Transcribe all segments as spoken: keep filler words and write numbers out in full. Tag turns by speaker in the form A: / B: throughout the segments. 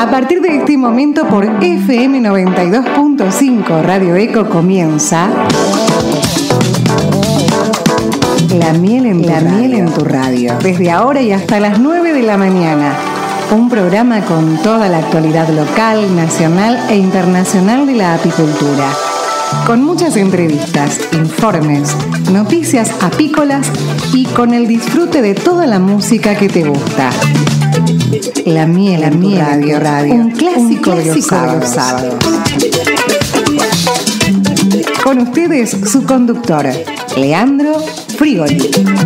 A: A partir de este momento por F M noventa y dos punto cinco Radio Eco comienza La miel en tu, la radio. Miel en tu radio. Desde ahora y hasta las nueve de la mañana. Un programa con toda la actualidad local, nacional e internacional de la apicultura. Con muchas entrevistas, informes, noticias apícolas y con el disfrute de toda la música que te gusta. La miel, la miel radio, radio. Un clásico, un clásico de los sábados. sábados. Con ustedes, su conductor, Leandro Frigoli.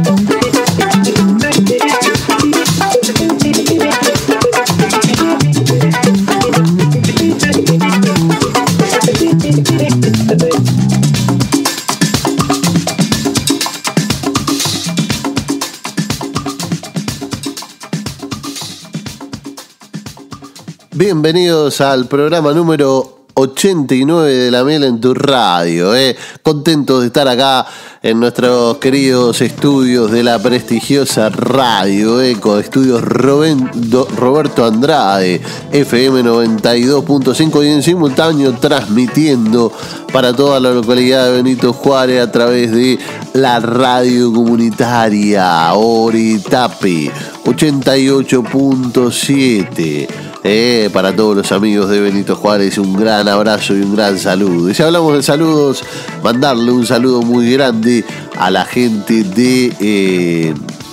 B: Bienvenidos al programa número ochenta y nueve de La Miel en tu Radio. Eh. Contentos de estar acá en nuestros queridos estudios de la prestigiosa Radio Eco, estudios Roben, Do, Roberto Andrade, F M noventa y dos punto cinco y en simultáneo transmitiendo para toda la localidad de Benito Juárez a través de la radio comunitaria Oritape ochenta y ocho punto siete. Eh, para todos los amigos de Benito Juárez, un gran abrazo y un gran saludo. Y si hablamos de saludos, mandarle un saludo muy grande a la gente de eh,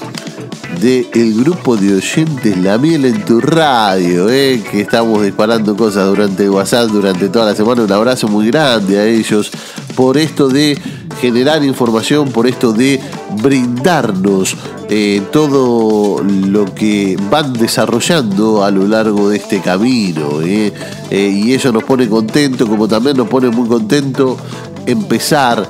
B: de el grupo de oyentes La Miel en tu Radio, eh, que estamos disparando cosas durante WhatsApp durante toda la semana. Un abrazo muy grande a ellos por esto de generar información, por esto de brindarnos eh, todo lo que van desarrollando a lo largo de este camino, eh, eh, y eso nos pone contento, como también nos pone muy contento empezar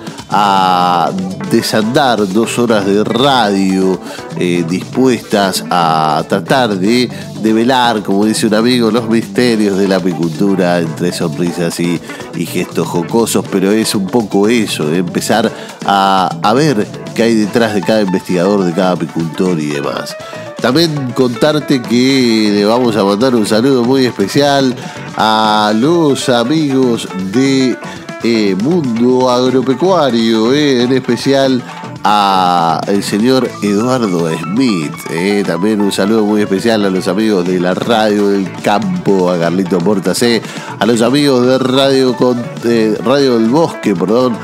B: a desandar dos horas de radio eh, dispuestas a tratar de develar, como dice un amigo, los misterios de la apicultura entre sonrisas y, y gestos jocosos, pero es un poco eso, de empezar a, a ver qué hay detrás de cada investigador, de cada apicultor y demás. También contarte que le vamos a mandar un saludo muy especial a los amigos de Eh, Mundo Agropecuario, eh, en especial a el señor Eduardo Smith. Eh, también un saludo muy especial a los amigos de la Radio del Campo, a Carlito Portacé, a los amigos de Radio, con, eh, Radio del Bosque, perdón,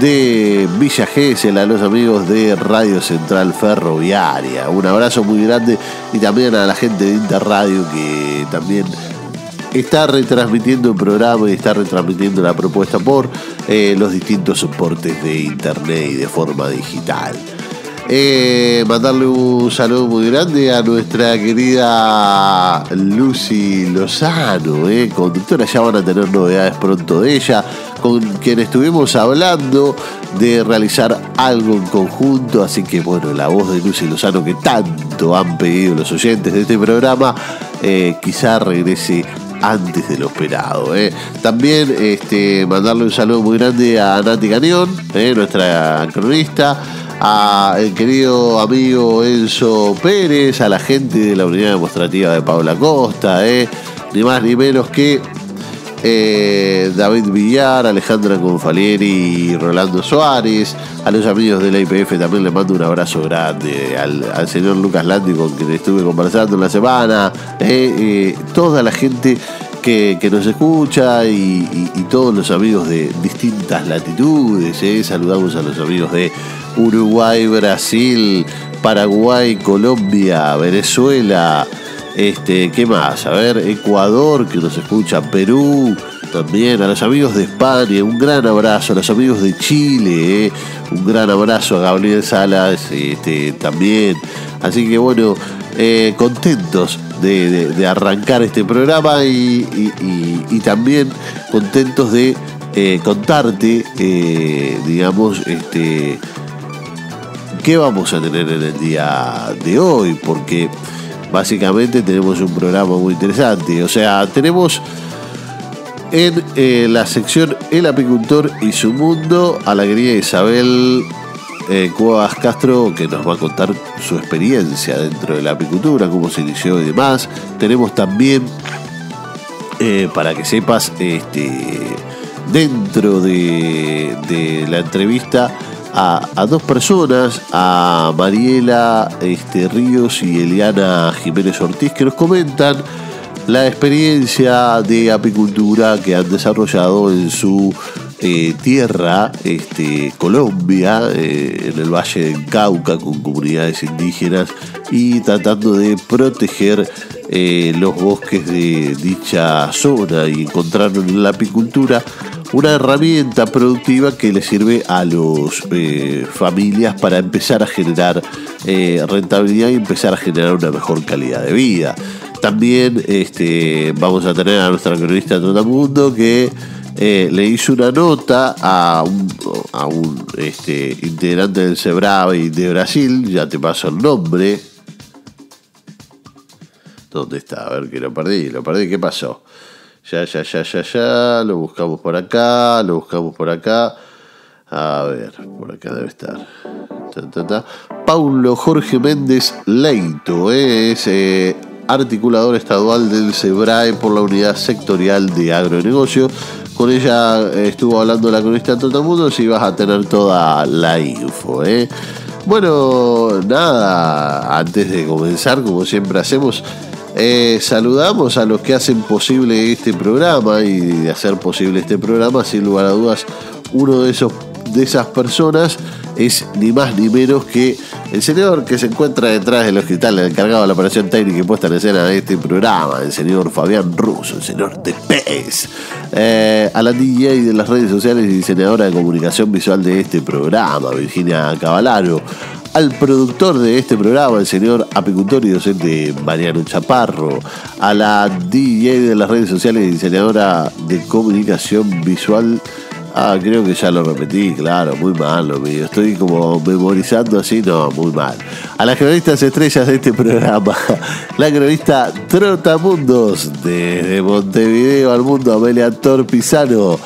B: de Villa Gesell, a los amigos de Radio Central Ferroviaria. Un abrazo muy grande y también a la gente de Interradio que también está retransmitiendo el programa y está retransmitiendo la propuesta por eh, los distintos soportes de internet y de forma digital. Eh, mandarle un saludo muy grande a nuestra querida Lucy Lozano, eh, conductora. Ya van a tener novedades pronto de ella, con quien estuvimos hablando de realizar algo en conjunto. Así que bueno, la voz de Lucy Lozano que tanto han pedido los oyentes de este programa, eh, quizá regrese antes de lo esperado. Eh. También este, mandarle un saludo muy grande a Nati Cañón, eh, nuestra cronista, a el querido amigo Enzo Pérez, a la gente de la unidad demostrativa de Paula Costa, eh, ni más ni menos que eh, David Villar, Alejandra Confalieri y Rolando Suárez. A los amigos de la I P F también les mando un abrazo grande, al, al señor Lucas Landi, con quien estuve conversando en la semana, eh, eh, toda la gente que, que nos escucha y, y, y todos los amigos de distintas latitudes. Eh. Saludamos a los amigos de Uruguay, Brasil, Paraguay, Colombia, Venezuela, este, ¿qué más? A ver, Ecuador, que nos escucha, Perú, también a los amigos de España, un gran abrazo, a los amigos de Chile, eh, un gran abrazo a Gabriel Salas, este, también. Así que bueno, eh, contentos de, de, de arrancar este programa y, y, y, y también contentos de eh, contarte, eh, digamos, este, qué vamos a tener en el día de hoy, porque básicamente tenemos un programa muy interesante. O sea, tenemos en eh, la sección El Apicultor y su Mundo a la querida Isabel eh, Cuevas Castro, que nos va a contar su experiencia dentro de la apicultura, cómo se inició y demás. Tenemos también eh, para que sepas, este, dentro de, de la entrevista a, a dos personas, a Mariela este, Ríos y Eliana Jiménez Ortiz, que nos comentan la experiencia de apicultura que han desarrollado en su eh, tierra, este, Colombia, eh, en el Valle del Cauca, con comunidades indígenas y tratando de proteger eh, los bosques de dicha zona, y encontraron en la apicultura una herramienta productiva que le sirve a las eh, familias para empezar a generar eh, rentabilidad y empezar a generar una mejor calidad de vida. También este, vamos a tener a nuestra cronista Trotamundo, que eh, le hizo una nota a un, a un este, integrante del SEBRAVE de Brasil. Ya te paso el nombre. ¿Dónde está? A ver, que lo perdí, lo perdí, ¿qué pasó? Ya, ya, ya, ya, ya, lo buscamos por acá, lo buscamos por acá. A ver, por acá debe estar. Ta, ta, ta. Paulo Jorge Méndez Leito, eh, es eh, articulador estadual del SEBRAE por la unidad sectorial de agronegocio. Con ella eh, estuvo hablando la cronista Trotamundo, si vas a tener toda la info, eh. Bueno, nada, antes de comenzar, como siempre hacemos, Eh, saludamos a los que hacen posible este programa, y de hacer posible este programa, sin lugar a dudas, uno de esos de esas personas es ni más ni menos que el señor que se encuentra detrás del hospital, el encargado de la operación técnica y puesta en escena de este programa, el señor Fabián Russo, el señor de Pez, eh, a la D J de las redes sociales y diseñadora de comunicación visual de este programa, Virginia Cavalaro, al productor de este programa, el señor apicultor y docente Mariano Chaparro, a la D J de las redes sociales y diseñadora de comunicación visual. Ah, creo que ya lo repetí, claro, muy mal lo mío. Estoy como memorizando así, no, muy mal. A las cronistas estrellas de este programa, la cronista Trotamundos, desde Montevideo al mundo, Amelia Torpisano,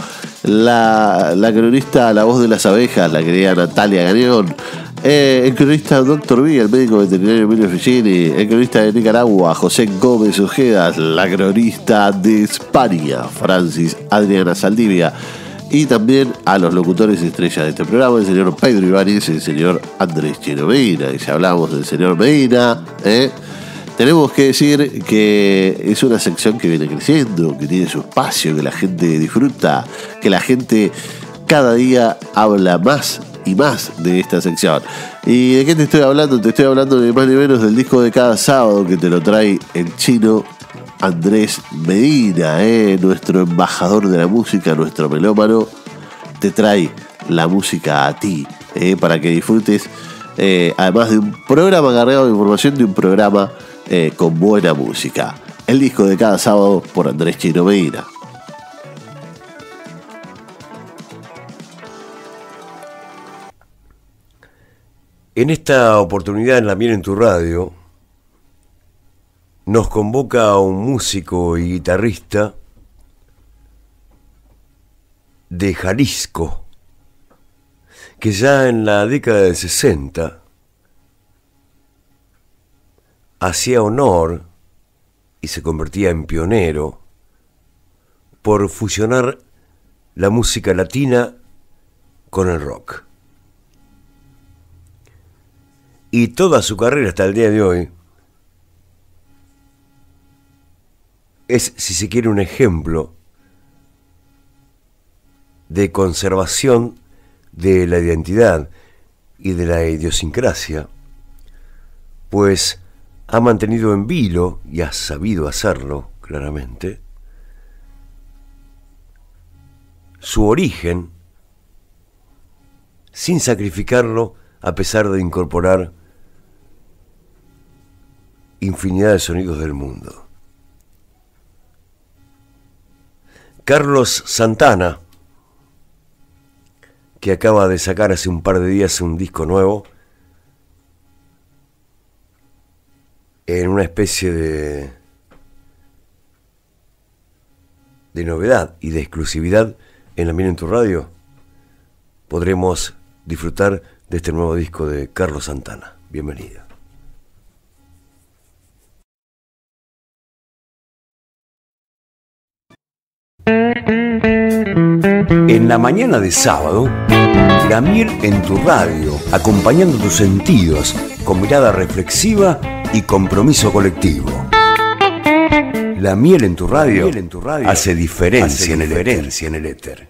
B: la, la cronista La Voz de las Abejas, la querida Natalia Ganeón, Eh, el cronista Doctor V, el médico veterinario Emilio Figini, el cronista de Nicaragua, José Gómez Ojedas, la cronista de España, Francis Adriana Saldivia, y también a los locutores estrellas de este programa, el señor Pedro Ibáñez y el señor Andrés Chino Medina. Y si hablamos del señor Medina, ¿eh? tenemos que decir que es una sección que viene creciendo, que tiene su espacio, que la gente disfruta, que la gente cada día habla más y más de esta sección. ¿Y de qué te estoy hablando? Te estoy hablando ni más ni menos del disco de cada sábado, que te lo trae el chino Andrés Medina, eh, nuestro embajador de la música, nuestro melómano. Te trae la música a ti, eh, para que disfrutes, eh, además de un programa cargado de información, de un programa eh, con buena música. El disco de cada sábado por Andrés Chino Medina.
C: En esta oportunidad, en La Miel en tu Radio, nos convoca un músico y guitarrista de Jalisco, que ya en la década del sesenta hacía honor y se convertía en pionero por fusionar la música latina con el rock. Y toda su carrera hasta el día de hoy es, si se quiere, un ejemplo de conservación de la identidad y de la idiosincrasia, pues ha mantenido en vilo, y ha sabido hacerlo claramente, su origen sin sacrificarlo, a pesar de incorporar infinidad de sonidos del mundo. Carlos Santana, que acaba de sacar hace un par de días un disco nuevo, en una especie de, de novedad y de exclusividad en La Miel en tu Radio, podremos disfrutar de este nuevo disco de Carlos Santana. Bienvenida. En la mañana de sábado, la miel en tu radio, acompañando tus sentidos con mirada reflexiva y compromiso colectivo. La miel en tu radio, en tu radio hace diferencia, hace diferencia en el éter.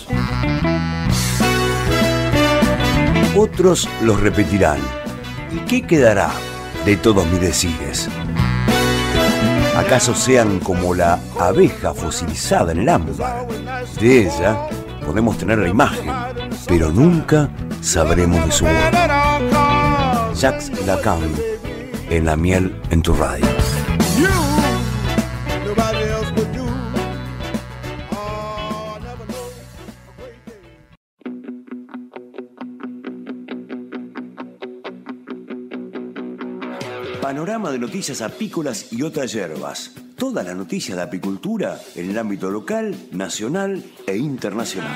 C: Otros los repetirán. ¿Y qué quedará de todos mis decires? ¿Acaso sean como la abeja fosilizada en el ámbar? De ella podemos tener la imagen, pero nunca sabremos de su voz. Jacques Lacan, en la miel en tu radio. Panorama de noticias apícolas y otras hierbas. Toda la noticia de apicultura en el ámbito local, nacional e internacional.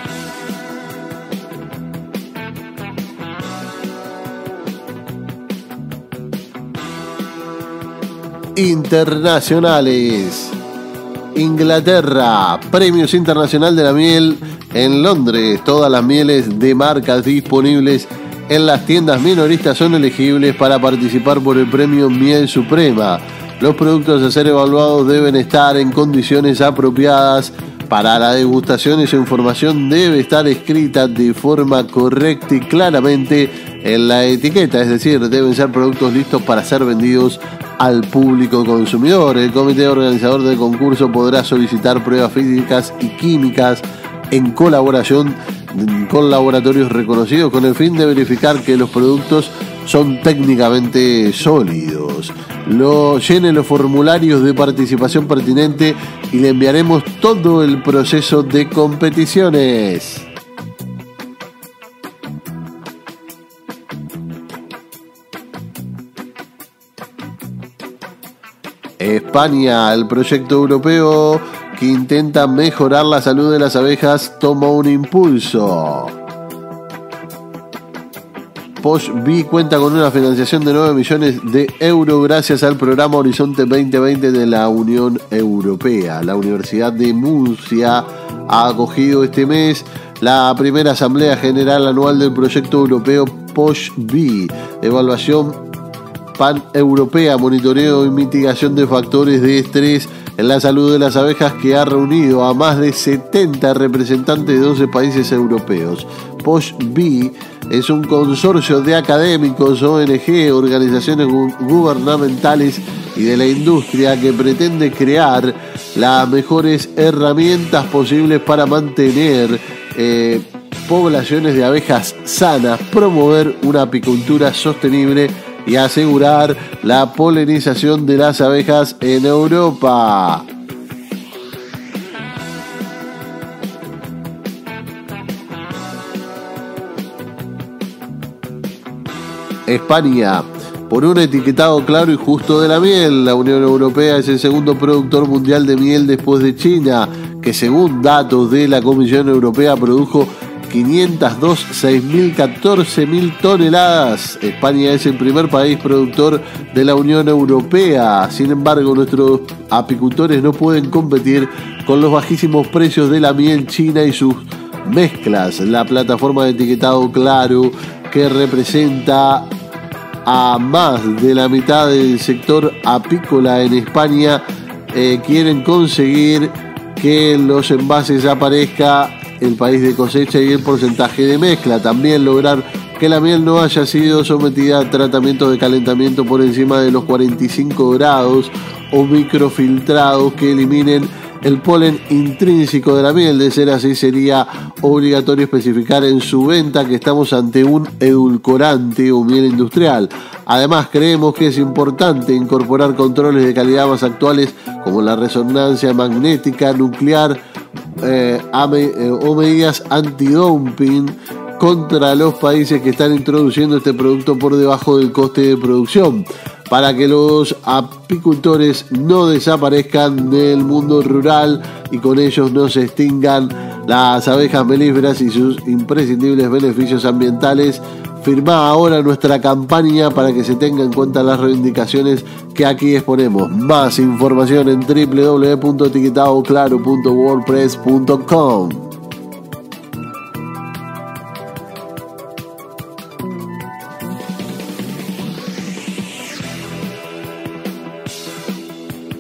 B: Internacionales. Inglaterra, Premios Internacional de la Miel en Londres. Todas las mieles de marcas disponibles en las tiendas minoristas son elegibles para participar por el premio Miel Suprema. Los productos a ser evaluados deben estar en condiciones apropiadas para la degustación y su información debe estar escrita de forma correcta y claramente en la etiqueta, es decir, deben ser productos listos para ser vendidos al público consumidor. El comité organizador del concurso podrá solicitar pruebas físicas y químicas en colaboración con laboratorios reconocidos con el fin de verificar que los productos son técnicamente sólidos. Lo, llene los formularios de participación pertinente y le enviaremos todo el proceso de competiciones. España, el proyecto europeo que intenta mejorar la salud de las abejas toma un impulso. Posh Bee cuenta con una financiación de nueve millones de euros gracias al programa Horizonte veinte veinte de la Unión Europea. La Universidad de Murcia ha acogido este mes la primera Asamblea General Anual del proyecto europeo Posh Bee, evaluación pan-europea, monitoreo y mitigación de factores de estrés en la salud de las abejas, que ha reunido a más de setenta representantes de doce países europeos. Posh Bee es un consorcio de académicos, O N G, organizaciones gu- gubernamentales y de la industria que pretende crear las mejores herramientas posibles para mantener eh, poblaciones de abejas sanas, promover una apicultura sostenible y asegurar la polinización de las abejas en Europa. España, por un etiquetado claro y justo de la miel. La Unión Europea es el segundo productor mundial de miel después de China, que según datos de la Comisión Europea produjo quinientos dos, seis mil, catorce mil toneladas. España es el primer país productor de la Unión Europea. Sin embargo, nuestros apicultores no pueden competir con los bajísimos precios de la miel china y sus mezclas. La plataforma de etiquetado claro, que representa a más de la mitad del sector apícola en España, eh, quieren conseguir que en los envases aparezca el país de cosecha y el porcentaje de mezcla. También lograr que la miel no haya sido sometida a tratamientos de calentamiento por encima de los cuarenta y cinco grados o microfiltrados que eliminen el polen intrínseco de la miel. De ser así, sería obligatorio especificar en su venta que estamos ante un edulcorante o miel industrial. Además, creemos que es importante incorporar controles de calidad más actuales como la resonancia magnética nuclear eh, eh, o medidas antidumping contra los países que están introduciendo este producto por debajo del coste de producción, para que los apicultores no desaparezcan del mundo rural y con ellos no se extingan las abejas melíferas y sus imprescindibles beneficios ambientales. Firmá ahora nuestra campaña para que se tengan en cuenta las reivindicaciones que aquí exponemos. Más información en doble u doble u doble u punto etiquetado claro punto wordpress punto com.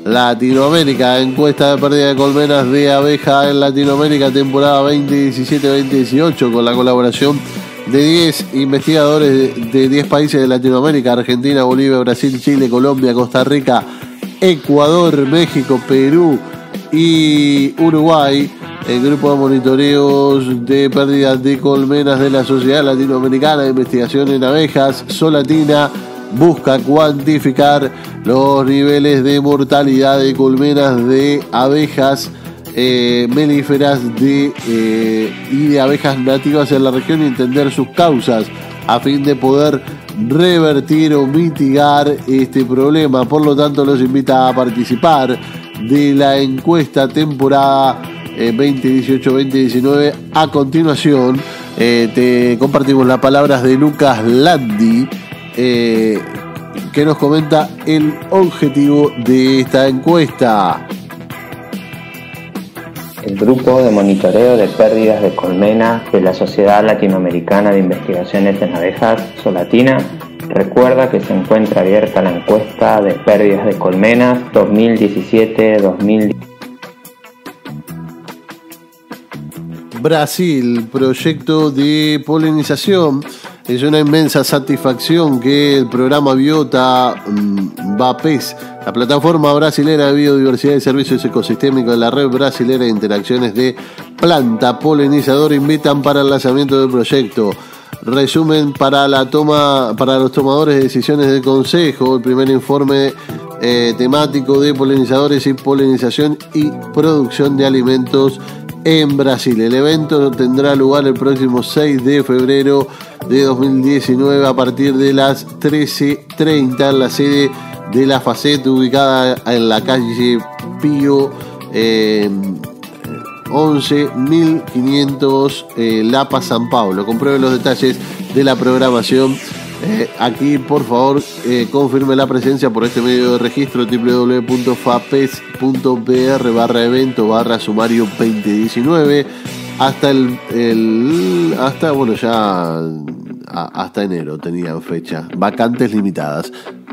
B: Latinoamérica, encuesta de pérdida de colmenas de abeja en Latinoamérica, temporada veinte diecisiete veinte dieciocho, con la colaboración de diez investigadores de diez países de Latinoamérica: Argentina, Bolivia, Brasil, Chile, Colombia, Costa Rica, Ecuador, México, Perú y Uruguay. El grupo de monitoreos de pérdidas de colmenas de la Sociedad Latinoamericana de Investigación en Abejas, Solatina, busca cuantificar los niveles de mortalidad de colmenas de abejas eh, melíferas de, eh, y de abejas nativas en la región y entender sus causas a fin de poder revertir o mitigar este problema. Por lo tanto, los invita a participar de la encuesta temporada eh, veinte dieciocho veinte diecinueve. A continuación, eh, te compartimos las palabras de Lucas Landi, Eh, que nos comenta el objetivo de esta encuesta.
D: El grupo de monitoreo de pérdidas de colmenas de la Sociedad Latinoamericana de Investigaciones en Abejas, Solatina, recuerda que se encuentra abierta la encuesta de pérdidas de colmenas dos mil diecisiete dos mil dieciocho.
B: Brasil, proyecto de polinización. Es una inmensa satisfacción que el programa Biota mmm, BAPES, la plataforma brasilera de biodiversidad y servicios ecosistémicos de la red brasilera de interacciones de planta polinizadora, invitan para el lanzamiento del proyecto. Resumen para la toma para los tomadores de decisiones del Consejo: el primer informe eh, temático de polinizadores y polinización y producción de alimentos en Brasil. El evento tendrá lugar el próximo seis de febrero de dos mil diecinueve a partir de las trece treinta en la sede de la FACET, ubicada en la calle Pío eh, once mil quinientos eh, Lapa, San Pablo. Compruebe los detalles de la programación. Eh, aquí, por favor, eh, confirme la presencia por este medio de registro: w w w punto fapes punto p r barra evento barra sumario veinte diecinueve hasta el, el hasta bueno ya a, hasta enero tenían fecha, vacantes limitadas.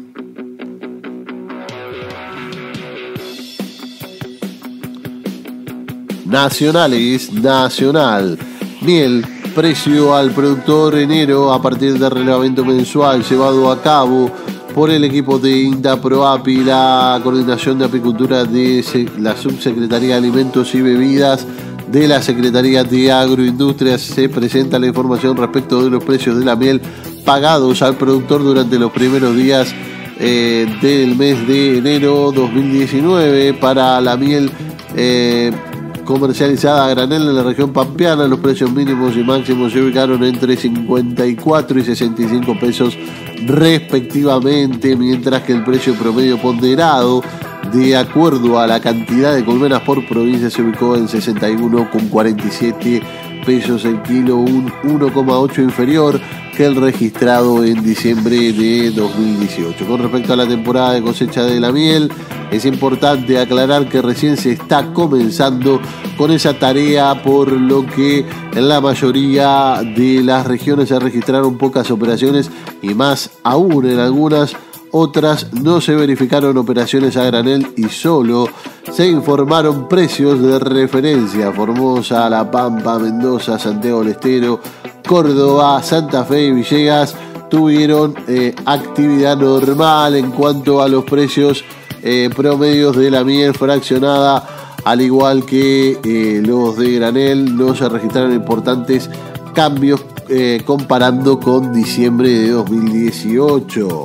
B: Nacionales, nacional, miel. Precio al productor enero a partir del relevamiento mensual llevado a cabo por el equipo de INDAPROAPI, la Coordinación de Apicultura de la Subsecretaría de Alimentos y Bebidas de la Secretaría de Agroindustria. Se presenta la información respecto de los precios de la miel pagados al productor durante los primeros días eh, del mes de enero dos mil diecinueve. Para la miel eh, comercializada a granel en la región pampeana, los precios mínimos y máximos se ubicaron entre cincuenta y cuatro y sesenta y cinco pesos respectivamente, mientras que el precio promedio ponderado de acuerdo a la cantidad de colmenas por provincia se ubicó en sesenta y uno con cuarenta y siete pesos el kilo, un uno coma ocho inferior que el registrado en diciembre de dos mil dieciocho. Con respecto a la temporada de cosecha de la miel, es importante aclarar que recién se está comenzando con esa tarea, por lo que en la mayoría de las regiones se registraron pocas operaciones y más aún en algunas otras no se verificaron operaciones a granel y solo se informaron precios de referencia. Formosa, La Pampa, Mendoza, Santiago del Estero, Córdoba, Santa Fe y Villegas tuvieron eh, actividad normal en cuanto a los precios eh, promedios de la miel fraccionada, al igual que eh, los de granel. No se registraron importantes cambios eh, comparando con diciembre de dos mil dieciocho.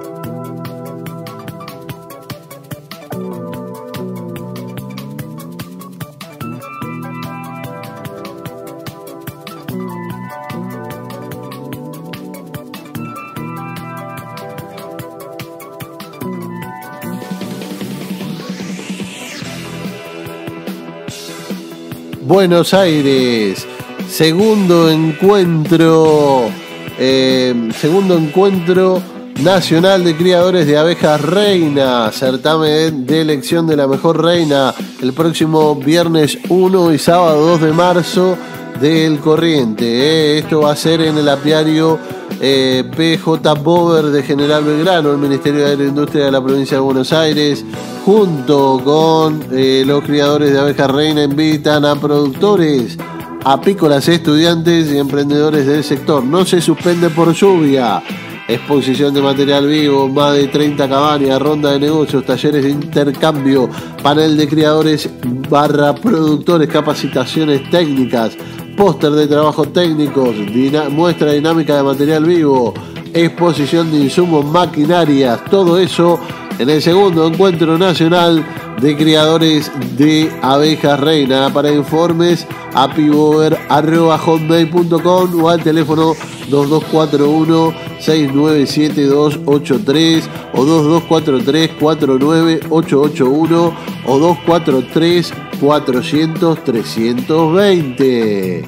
B: Buenos Aires, segundo encuentro, eh, segundo encuentro nacional de criadores de abejas reina, certamen de elección de la mejor reina, el próximo viernes uno y sábado dos de marzo del corriente. Eh. Esto va a ser en el apiario eh, P J Bover de General Belgrano, el Ministerio de Agroindustria de la provincia de Buenos Aires, junto con eh, los criadores de abejas reina, invitan a productores, apícolas, estudiantes y emprendedores del sector. No se suspende por lluvia. Exposición de material vivo, más de treinta cabañas, ronda de negocios, talleres de intercambio, panel de criadores barra productores, capacitaciones técnicas, póster de trabajos técnicos, dina- muestra dinámica de material vivo, exposición de insumos, maquinarias, todo eso en el segundo encuentro nacional de criadores de abejas reina. Para informes, apibover arroba hotmail punto com o al teléfono dos dos cuatro uno seis nueve siete dos ocho tres o dos dos cuatro tres cuatro nueve ocho ocho uno o dos cuatro tres cuatrocientos trescientos veinte.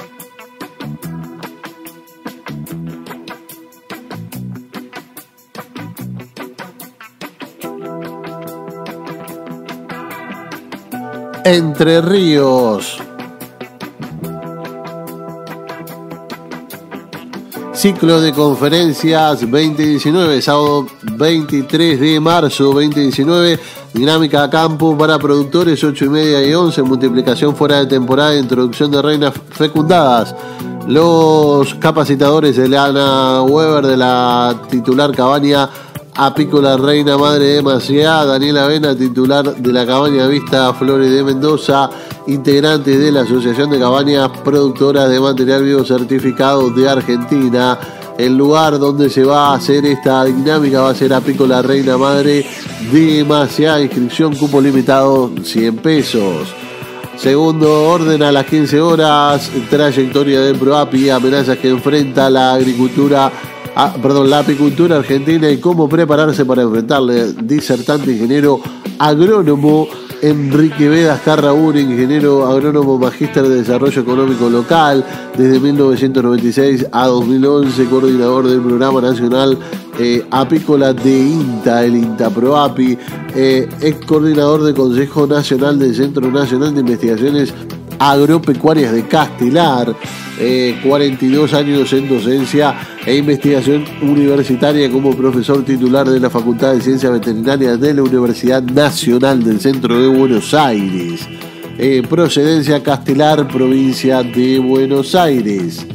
B: Entre Ríos. Ciclo de conferencias veinte diecinueve, sábado veintitrés de marzo veinte diecinueve, dinámica a campo para productores ocho y media y once, multiplicación fuera de temporada, introducción de reinas fecundadas. Los capacitadores, Elana Weber de la titular cabaña apícola Reina Madre de Maciá, Daniela Vena, titular de la cabaña Vista Flores de Mendoza, integrantes de la Asociación de Cabañas Productoras de Material Vivo Certificado de Argentina. El lugar donde se va a hacer esta dinámica va a ser apícola Reina Madre de Maciá, inscripción, cupo limitado, cien pesos. Segundo orden a las quince horas, trayectoria del PROAPI, amenazas que enfrenta la agricultura Ah, perdón, la apicultura argentina y cómo prepararse para enfrentarle. Disertante ingeniero agrónomo Enrique Vedas Carraúr, ingeniero agrónomo magíster de desarrollo económico local desde mil novecientos noventa y seis a dos mil once, coordinador del programa nacional eh, apícola de INTA, el INTA-PROAPI, eh, ex coordinador del Consejo Nacional del Centro Nacional de Investigaciones Agropecuarias de Castelar, eh, cuarenta y dos años en docencia e investigación universitaria como profesor titular de la Facultad de Ciencias Veterinarias de la Universidad Nacional del Centro de Buenos Aires, eh, procedencia Castelar, provincia de Buenos Aires.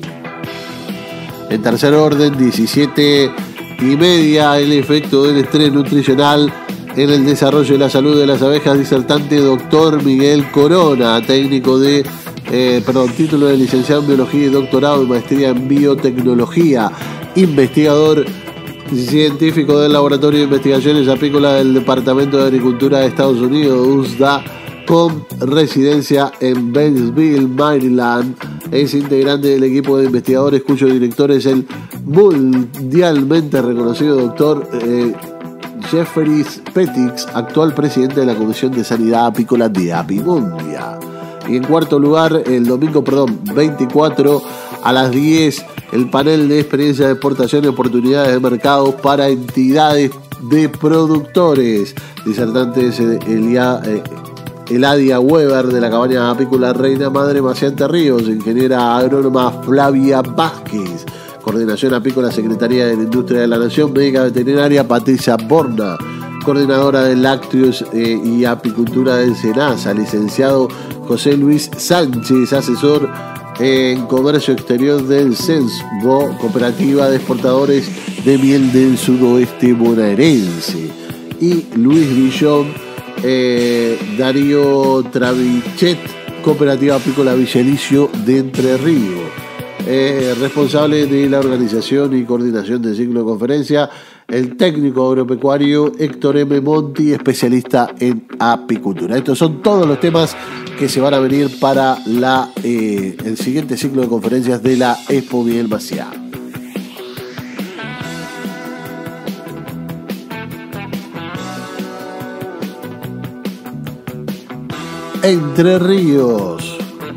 B: En tercer orden, diecisiete y media, el efecto del estrés nutricional en el desarrollo de la salud de las abejas, disertante doctor Miguel Corona, técnico de, eh, perdón, título de licenciado en biología y doctorado y maestría en biotecnología, investigador científico del Laboratorio de Investigaciones Apícolas del Departamento de Agricultura de Estados Unidos, U S D A, con residencia en Batesville, Maryland. Es integrante del equipo de investigadores cuyo director es el mundialmente reconocido doctor eh, Jeffrey Petix, actual presidente de la Comisión de Sanidad Apícola de Apimundia. Y en cuarto lugar, el domingo, perdón, veinticuatro a las diez, el panel de experiencia de exportación y oportunidades de mercado para entidades de productores. Disertantes Elia, eh, Eladia Weber de la cabaña apícola Reina Madre Maciá Entre Ríos, ingeniera agrónoma Flavia Vázquez, coordinación apícola Secretaría de la Industria de la Nación, médica veterinaria Patricia Borna, coordinadora de lácteos eh, y apicultura del SENASA, licenciado José Luis Sánchez, asesor en comercio exterior del CENSBO, cooperativa de exportadores de miel del sudoeste bonaerense, y Luis Villón, eh, Darío Travichet, cooperativa apícola Villelicio de Entre Ríos. Eh, responsable de la organización y coordinación del ciclo de conferencia, el técnico agropecuario Héctor M. Monti, especialista en apicultura. Estos son todos los temas que se van a venir para la, eh, el siguiente ciclo de conferencias de la Expo Miguel Maciá. Entre Ríos.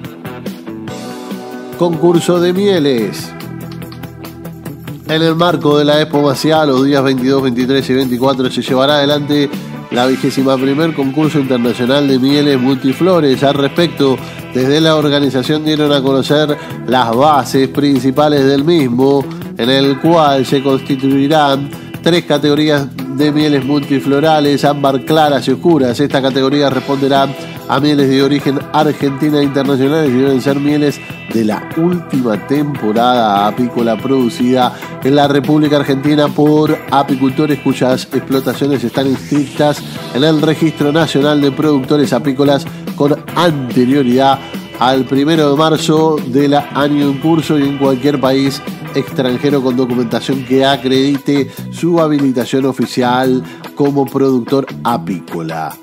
B: Concurso de mieles. En el marco de la Expo Maciá, los días veintidós, veintitrés y veinticuatro se llevará adelante la vigésima primer concurso internacional de mieles multiflores. Al respecto, desde la organización dieron a conocer las bases principales del mismo. en el cual se constituirán tres categorías de mieles multiflorales, ámbar, claras y oscuras. Esta categoría responderá a mieles de origen argentina e internacionales y deben ser mieles de la última temporada apícola producida en la República Argentina por apicultores cuyas explotaciones están inscritas en el Registro Nacional de Productores Apícolas con anterioridad al primero de marzo del año en curso y en cualquier país extranjero con documentación que acredite su habilitación oficial como productor apícola.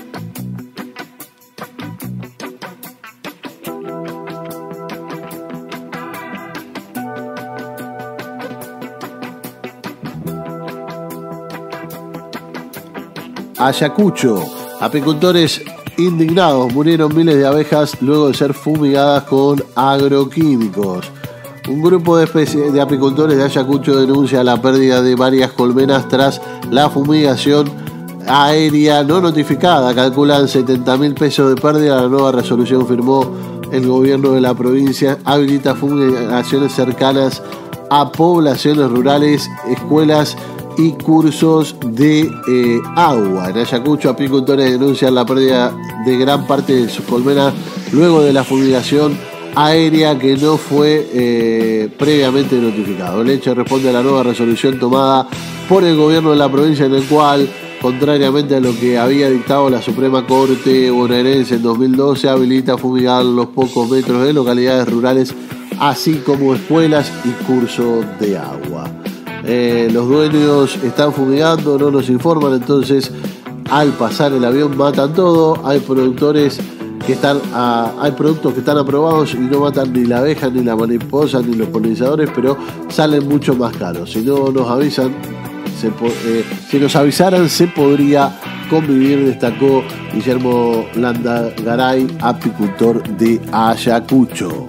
B: Ayacucho. Apicultores indignados, murieron miles de abejas luego de ser fumigadas con agroquímicos. Un grupo de, de apicultores de Ayacucho denuncia la pérdida de varias colmenas tras la fumigación aérea no notificada. Calculan setenta mil pesos de pérdida. La nueva resolución firmó el gobierno de la provincia. Habilita fumigaciones cercanas a poblaciones rurales, escuelas y cursos de eh, agua. En Ayacucho, apicultores denuncian la pérdida de gran parte de sus colmenas luego de la fumigación aérea que no fue eh, previamente notificado. El hecho responde a la nueva resolución tomada por el gobierno de la provincia, en el cual, contrariamente a lo que había dictado la Suprema Corte bonaerense en dos mil doce, habilita fumigar los pocos metros de localidades rurales, así como escuelas y cursos de agua. Eh, los dueños están fumigando, no nos informan, entonces al pasar el avión matan todo. Hay productores que están a, hay productos que están aprobados y no matan ni la abeja, ni la mariposa, ni los polinizadores, pero salen mucho más caros. Si no nos avisan, se, eh, si nos avisaran se podría convivir, destacó Guillermo Landagaray, apicultor de Ayacucho.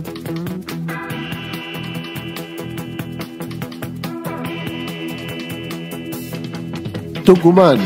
B: Tucumán.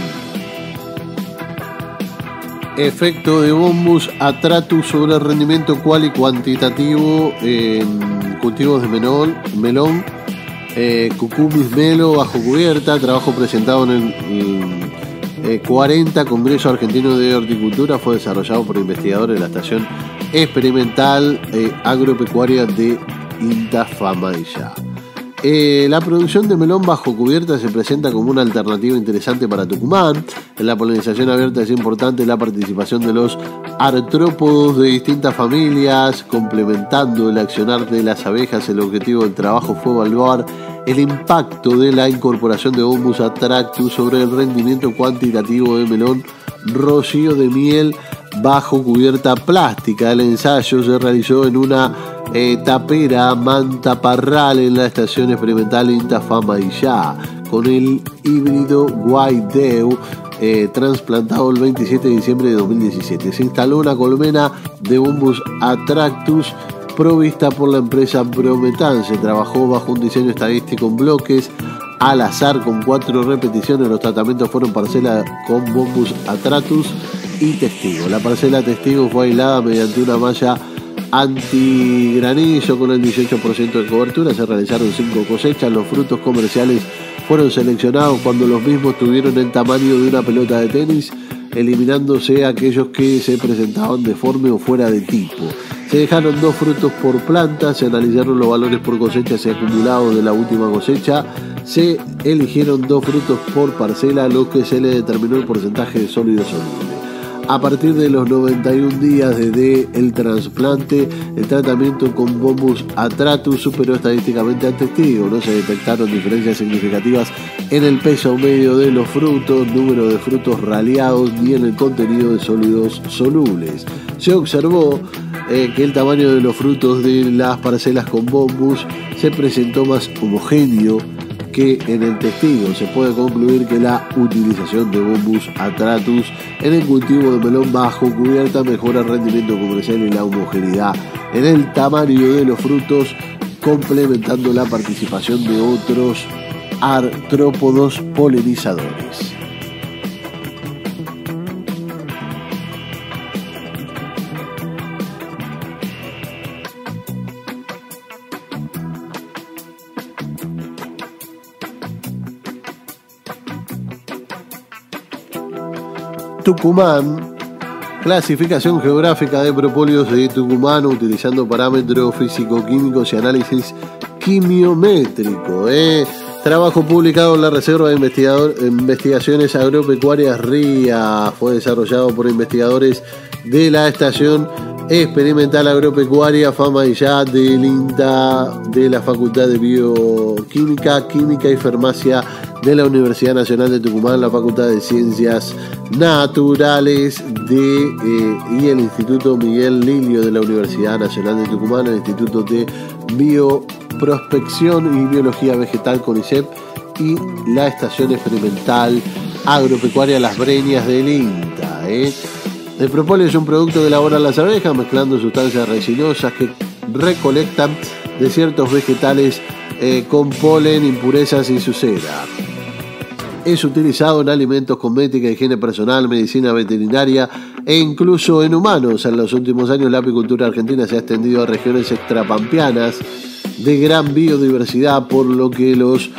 B: Efecto de Bombus atratus sobre el rendimiento cual y cuantitativo en cultivos de melón, melón eh, cucumis melo bajo cubierta. Trabajo presentado en el, el eh, cuarenta Congreso Argentino de Horticultura. Fue desarrollado por investigadores de la Estación Experimental eh, Agropecuaria de Intafamaya. Eh, la producción de melón bajo cubierta se presenta como una alternativa interesante para Tucumán. En la polinización abierta es importante la participación de los artrópodos de distintas familias, complementando el accionar de las abejas. El objetivo del trabajo fue evaluar el impacto de la incorporación de Bombus atractus sobre el rendimiento cuantitativo de melón rocío de miel bajo cubierta plástica. El ensayo se realizó en una eh, tapera Manta Parral en la estación experimental Intafamaya con el híbrido Guaideu eh, trasplantado el veintisiete de diciembre de dos mil diecisiete. Se instaló una colmena de Bombus atractus provista por la empresa Prometan. Se trabajó bajo un diseño estadístico en bloques al azar con cuatro repeticiones. Los tratamientos fueron parcela con Bombus atractus y testigo. La parcela testigo fue aislada mediante una malla antigranizo con el dieciocho por ciento de cobertura. Se realizaron cinco cosechas. Los frutos comerciales fueron seleccionados cuando los mismos tuvieron el tamaño de una pelota de tenis, eliminándose aquellos que se presentaban deforme o fuera de tipo. Se dejaron dos frutos por planta, se analizaron los valores por cosechas y acumulados de la última cosecha, se eligieron dos frutos por parcela, a los que se le determinó el porcentaje de sólido soluble. A partir de los noventa y un días desde el trasplante, el tratamiento con Bombus atractus superó estadísticamente al testigo. No se detectaron diferencias significativas en el peso medio de los frutos, número de frutos raleados ni en el contenido de sólidos solubles. Se observó eh, que el tamaño de los frutos de las parcelas con Bombus se presentó más homogéneo que en el testigo. Se puede concluir que la utilización de Bombus atractus en el cultivo de melón bajo cubierta mejora el rendimiento comercial y la homogeneidad en el tamaño de los frutos, complementando la participación de otros artrópodos polinizadores. Tucumán. Clasificación geográfica de propóleos de Tucumán utilizando parámetros físico-químicos y análisis quimiométrico. ¿eh? Trabajo publicado en la Reserva de Investigador, Investigaciones Agropecuarias RIA. Fue desarrollado por investigadores de la Estación Experimental Agropecuaria Famaillá del INTA de la Facultad de Bioquímica, Química y Farmacia de la Universidad Nacional de Tucumán, la Facultad de Ciencias Naturales de, eh, y el Instituto Miguel Lilio de la Universidad Nacional de Tucumán, el Instituto de Bioprospección y Biología Vegetal CONICET y la Estación Experimental Agropecuaria Las Breñas del INTA. ¿eh? El propóleo es un producto que elaboran las abejas mezclando sustancias resinosas que recolectan de ciertos vegetales eh, con polen, impurezas y su cera. Es utilizado en alimentos, cosmética, higiene personal, medicina veterinaria e incluso en humanos. En los últimos años la apicultura argentina se ha extendido a regiones extrapampeanas de gran biodiversidad, por lo que los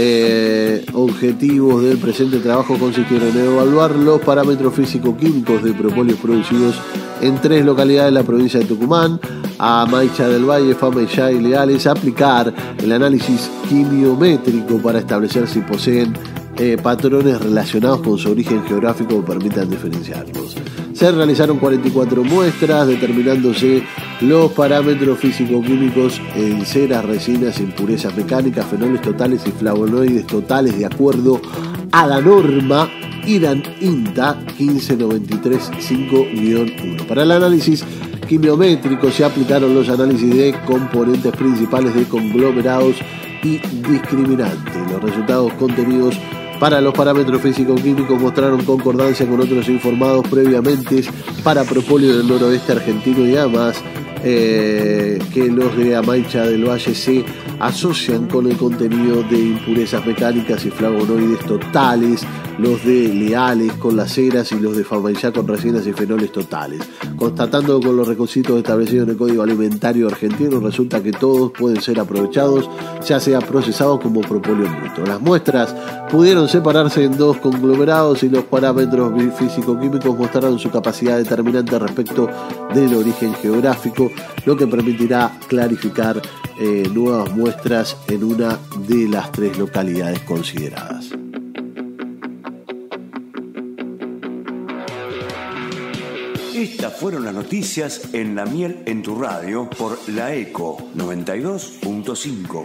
B: eh, objetivos del presente trabajo consistieron en evaluar los parámetros físico-químicos de propóleos producidos en tres localidades de la provincia de Tucumán, Amaicha del Valle, Famaillá y Leales, aplicar el análisis quimiométrico para establecer si poseen Eh, patrones relacionados con su origen geográfico que permitan diferenciarlos. Se realizaron cuarenta y cuatro muestras, determinándose los parámetros físico-químicos en ceras, resinas, impurezas mecánicas, fenoles totales y flavonoides totales de acuerdo a la norma IRAN INTA quince noventa y tres cinco guión uno. Para el análisis quimiométrico se aplicaron los análisis de componentes principales de conglomerados y discriminantes. Los resultados contenidos para los parámetros físico-químicos mostraron concordancia con otros informados previamente para propóleo del noroeste argentino y además eh, que los de Amaicha del Valle se asocian con el contenido de impurezas mecánicas y flavonoides totales, los de Leales con las ceras y los de Famaillá con resinas y fenoles totales. Constatando con los requisitos establecidos en el Código Alimentario argentino, resulta que todos pueden ser aprovechados, ya sea procesados como propóleo bruto. Las muestras pudieron separarse en dos conglomerados y los parámetros físico-químicos mostraron su capacidad determinante respecto del origen geográfico, lo que permitirá clarificar eh, nuevas muestras en una de las tres localidades consideradas.
C: Estas fueron las noticias en La Miel en tu Radio por La Eco noventa y dos punto cinco.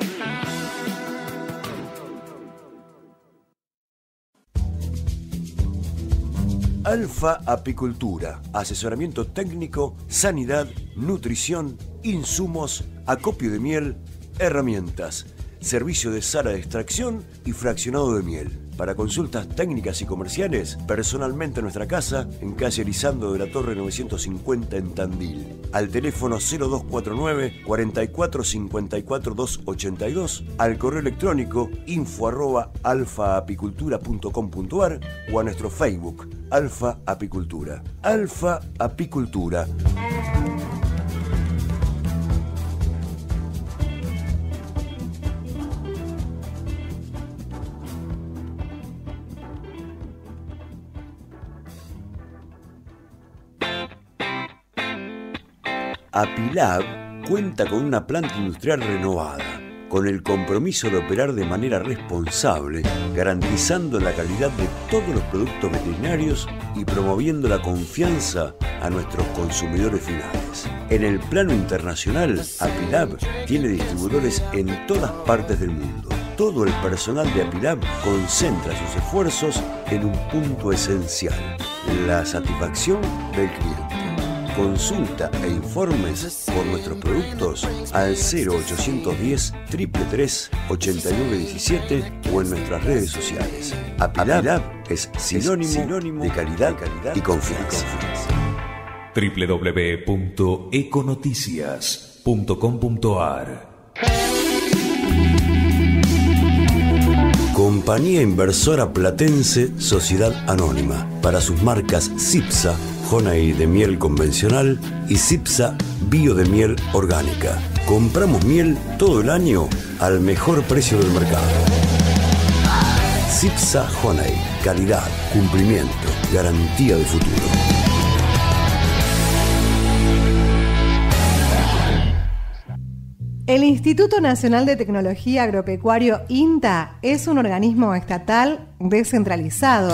C: Alfa Apicultura, asesoramiento técnico, sanidad, nutrición, insumos, acopio de miel, herramientas, servicio de sala de extracción y fraccionado de miel. Para consultas técnicas y comerciales, personalmente en nuestra casa, en calle Lisandro de la Torre novecientos cincuenta en Tandil. Al teléfono cero dos cuatro nueve, cuarenta y cuatro, cincuenta y cuatro, doscientos ochenta y dos, al correo electrónico info arroba alfaapicultura punto com punto ar o a nuestro Facebook, Alfa Apicultura. Alfa Apicultura. Apilab cuenta con una planta industrial renovada, con el compromiso de operar de manera responsable, garantizando la calidad de todos los productos veterinarios y promoviendo la confianza a nuestros consumidores finales. En el plano internacional, Apilab tiene distribuidores en todas partes del mundo. Todo el personal de Apilab concentra sus esfuerzos en un punto esencial: la satisfacción del cliente. Consulta e informes por nuestros productos al cero ochocientos diez, tres tres tres, ochenta y nueve diecisiete o en nuestras redes sociales. Apilab es sinónimo, sinónimo de calidad, de calidad y confianza.
E: doble u doble u doble u punto econoticias punto com punto ar
C: Compañía Inversora Platense Sociedad Anónima. Para sus marcas Cipsa, Honey de miel convencional y Cipsa Bio de miel orgánica. Compramos miel todo el año al mejor precio del mercado. Cipsa Honey, calidad, cumplimiento, garantía de futuro.
A: El Instituto Nacional de Tecnología Agropecuario INTA es un organismo estatal descentralizado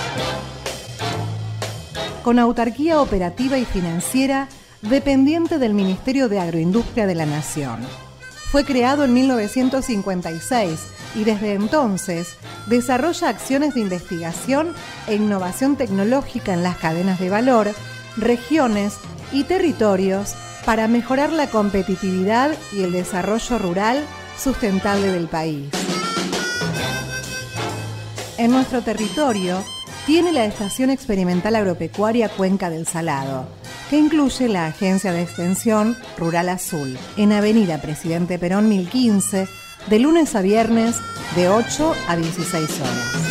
A: con autarquía operativa y financiera dependiente del Ministerio de Agroindustria de la Nación. Fue creado en mil novecientos cincuenta y seis y desde entonces desarrolla acciones de investigación e innovación tecnológica en las cadenas de valor, regiones y territorios para mejorar la competitividad y el desarrollo rural sustentable del país. En nuestro territorio tiene la Estación Experimental Agropecuaria Cuenca del Salado, que incluye la Agencia de Extensión Rural Azul, en Avenida Presidente Perón mil quince, de lunes a viernes, de ocho a dieciséis horas.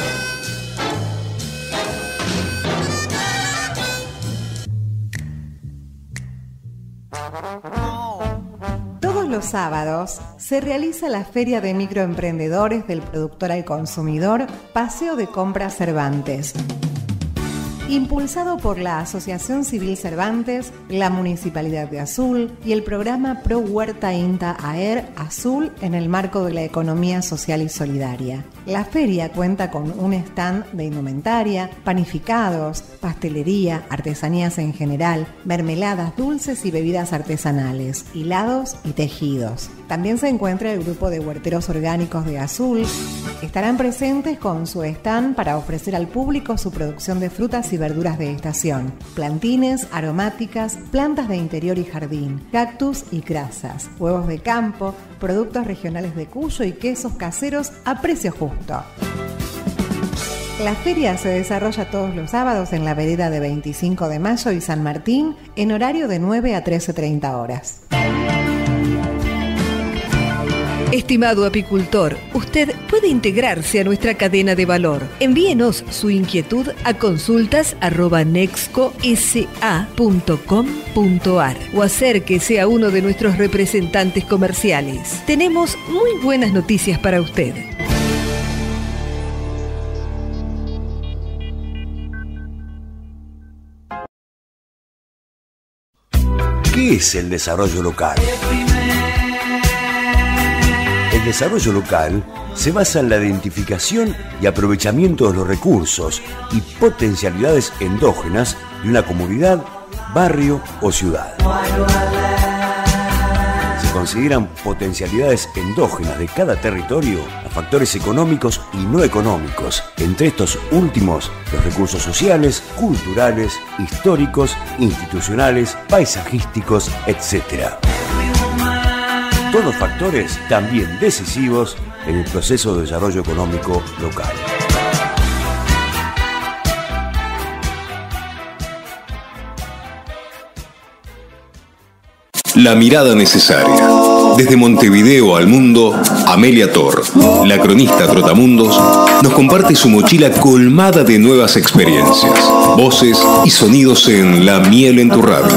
A: Todos los sábados se realiza la Feria de Microemprendedores del Productor al Consumidor, Paseo de Compras Cervantes. Impulsado por la Asociación Civil Cervantes, la Municipalidad de Azul y el programa Pro Huerta INTA AER Azul en el marco de la economía social y solidaria. La feria cuenta con un stand de indumentaria, panificados, pastelería, artesanías en general, mermeladas, dulces y bebidas artesanales, hilados y tejidos. También se encuentra el grupo de huerteros orgánicos de Azul. Estarán presentes con su stand para ofrecer al público su producción de frutas y verduras de estación, plantines, aromáticas, plantas de interior y jardín, cactus y crasas, huevos de campo, productos regionales de Cuyo y quesos caseros a precio justo. La feria se desarrolla todos los sábados en la vereda de veinticinco de mayo y San Martín en horario de nueve a trece treinta horas.
F: Estimado apicultor, usted puede integrarse a nuestra cadena de valor. Envíenos su inquietud a consultas arroba nexco s a punto com punto a r o acérquese a uno de nuestros representantes comerciales. Tenemos muy buenas noticias para usted.
C: ¿Qué es el desarrollo local? El desarrollo local se basa en la identificación y aprovechamiento de los recursos y potencialidades endógenas de una comunidad, barrio o ciudad. Se consideran potencialidades endógenas de cada territorio a factores económicos y no económicos. Entre estos últimos, los recursos sociales, culturales, históricos, institucionales, paisajísticos, etcétera. Todos factores también decisivos en el proceso de desarrollo económico local.
G: La mirada necesaria. Desde Montevideo al mundo, Amelia Tor, la cronista Trotamundos, nos comparte su mochila colmada de nuevas experiencias, voces y sonidos en La Miel en tu Radio.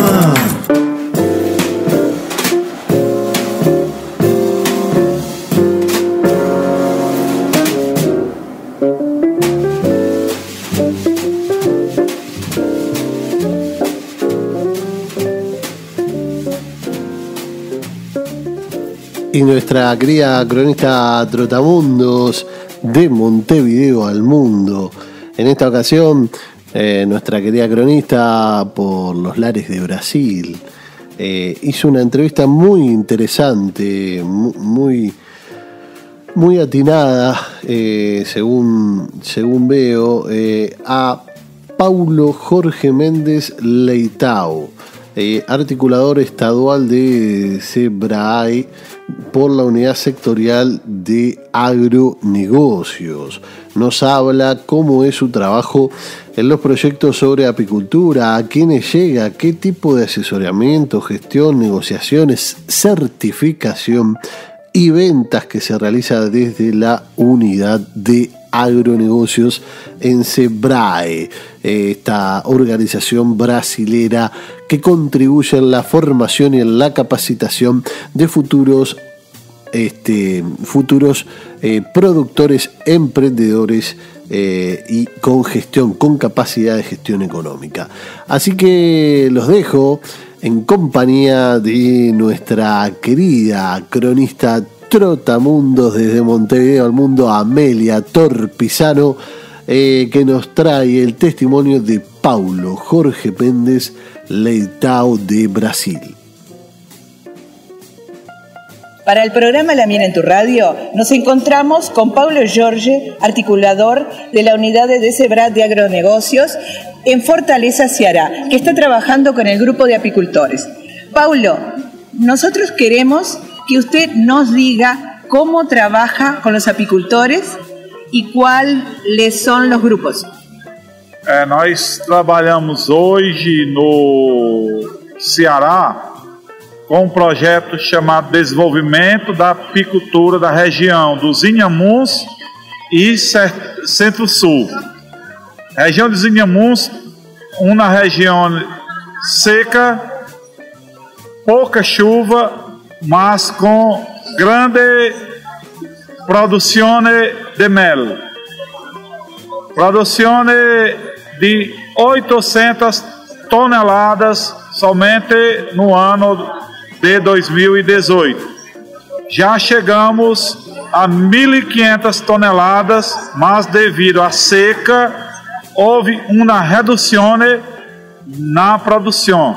B: Y nuestra querida cronista Trotamundos de Montevideo al mundo. En esta ocasión, eh, nuestra querida cronista por los lares de Brasil eh, hizo una entrevista muy interesante, muy, muy atinada, eh, según, según veo, eh, a Paulo Jorge Méndez Leitao, eh, articulador estadual de SEBRAE por la unidad sectorial de agronegocios. Nos habla cómo es su trabajo en los proyectos sobre apicultura, a quiénes llega, qué tipo de asesoramiento, gestión, negociaciones, certificación y ventas que se realiza desde la unidad de agronegocios en SEBRAE, esta organización brasilera que contribuye en la formación y en la capacitación de futuros, este, futuros eh, productores, emprendedores eh, y con gestión, con capacidad de gestión económica. Así que los dejo en compañía de nuestra querida cronista Trotamundos desde Montevideo al mundo, Amelia Torpisano, eh, que nos trae el testimonio de Paulo Jorge Méndez Leitão de Brasil.
H: Para el programa La Miel en tu Radio, nos encontramos con Paulo Jorge, articulador de la unidad de Decebrat de Agronegocios en Fortaleza, Ceará, que está trabajando con el grupo de apicultores. Paulo, nosotros queremos que usted nos diga cómo trabaja con los apicultores y cuáles son los grupos.
I: É, nós trabalhamos hoje no Ceará com um projeto chamado Desenvolvimento da Apicultura da região dos Inhamuns e Centro-Sul. Região dos Inhamuns, uma região seca, pouca chuva, mas com grande produção de mel. Produção de oitocentas toneladas somente no ano de dois mil e dezoito. Já chegamos a mil e quinhentas toneladas, mas devido à seca, houve uma redução na produção.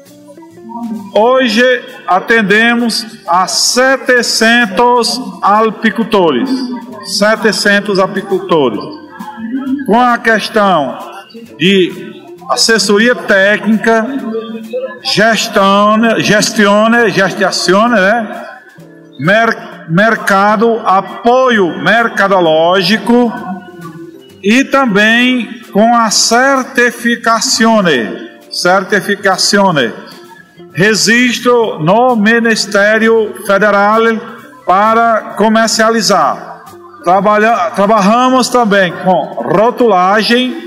I: Hoje atendemos a setecentos apicultores, setecentos apicultores, com a questão de assessoria técnica, gestão, gestione, gestazione, né? Mer, mercado, apoio mercadológico e também com a certificazione, certificazione, registro no Ministério Federal para comercializar. Trabalha, trabalhamos também com rotulagem,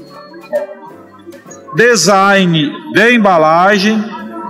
I: design de embalagem,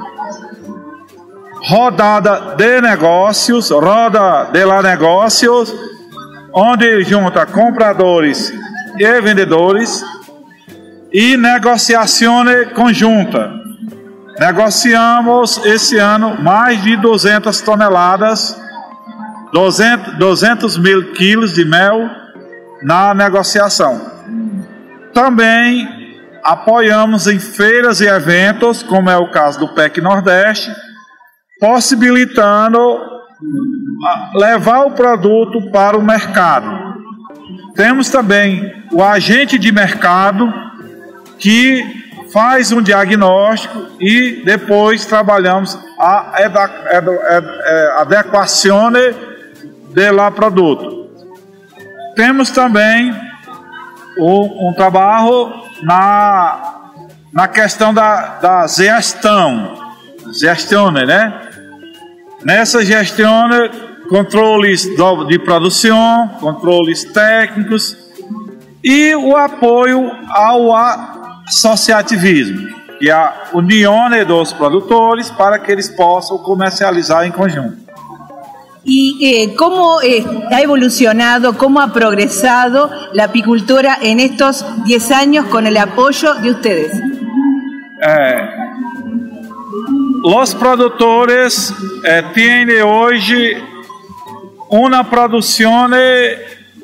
I: rodada de negócios, roda de lá negócios, onde junta compradores e vendedores, e negociação conjunta. Negociamos esse ano mais de duzentas toneladas, duzentos mil quilos de mel na negociação. Também apoiamos em feiras e eventos, como é o caso do P E C Nordeste, possibilitando levar o produto para o mercado. Temos também o agente de mercado, que faz um diagnóstico e depois trabalhamos a adequação de lá produto. Temos também um, um trabalho na, na questão da, da gestão, gestão, né? Nessa gestão, controles de produção, controles técnicos e o apoio ao associativismo, que é a união dos produtores para que eles possam comercializar em conjunto.
H: ¿Y eh, cómo eh, ha evolucionado, cómo ha progresado la apicultura en estos diez años con el apoyo de ustedes?
I: Eh, los produtores eh, tienen hoy una producción eh,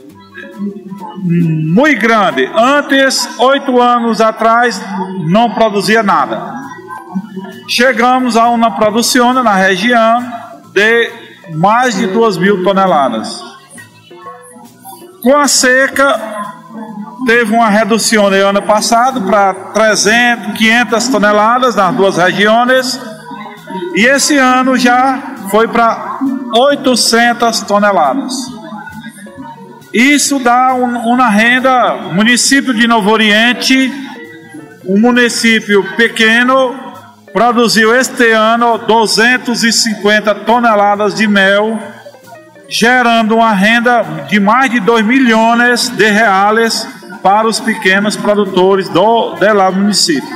I: muy grande. Antes, oito anos atrás, não produzia nada. Chegamos a uma produção na região de mais de duas mil toneladas. Com a seca, teve uma redução no ano passado para trezentas, quinhentas toneladas nas duas regiões, e esse ano já foi para oitocentas toneladas. Isso dá um, uma renda. O município de Novo Oriente, um município pequeno, produziu este ano duzentas e cinquenta toneladas de mel, gerando uma renda de mais de dois milhões de reais para os pequenos produtores do, do lá município.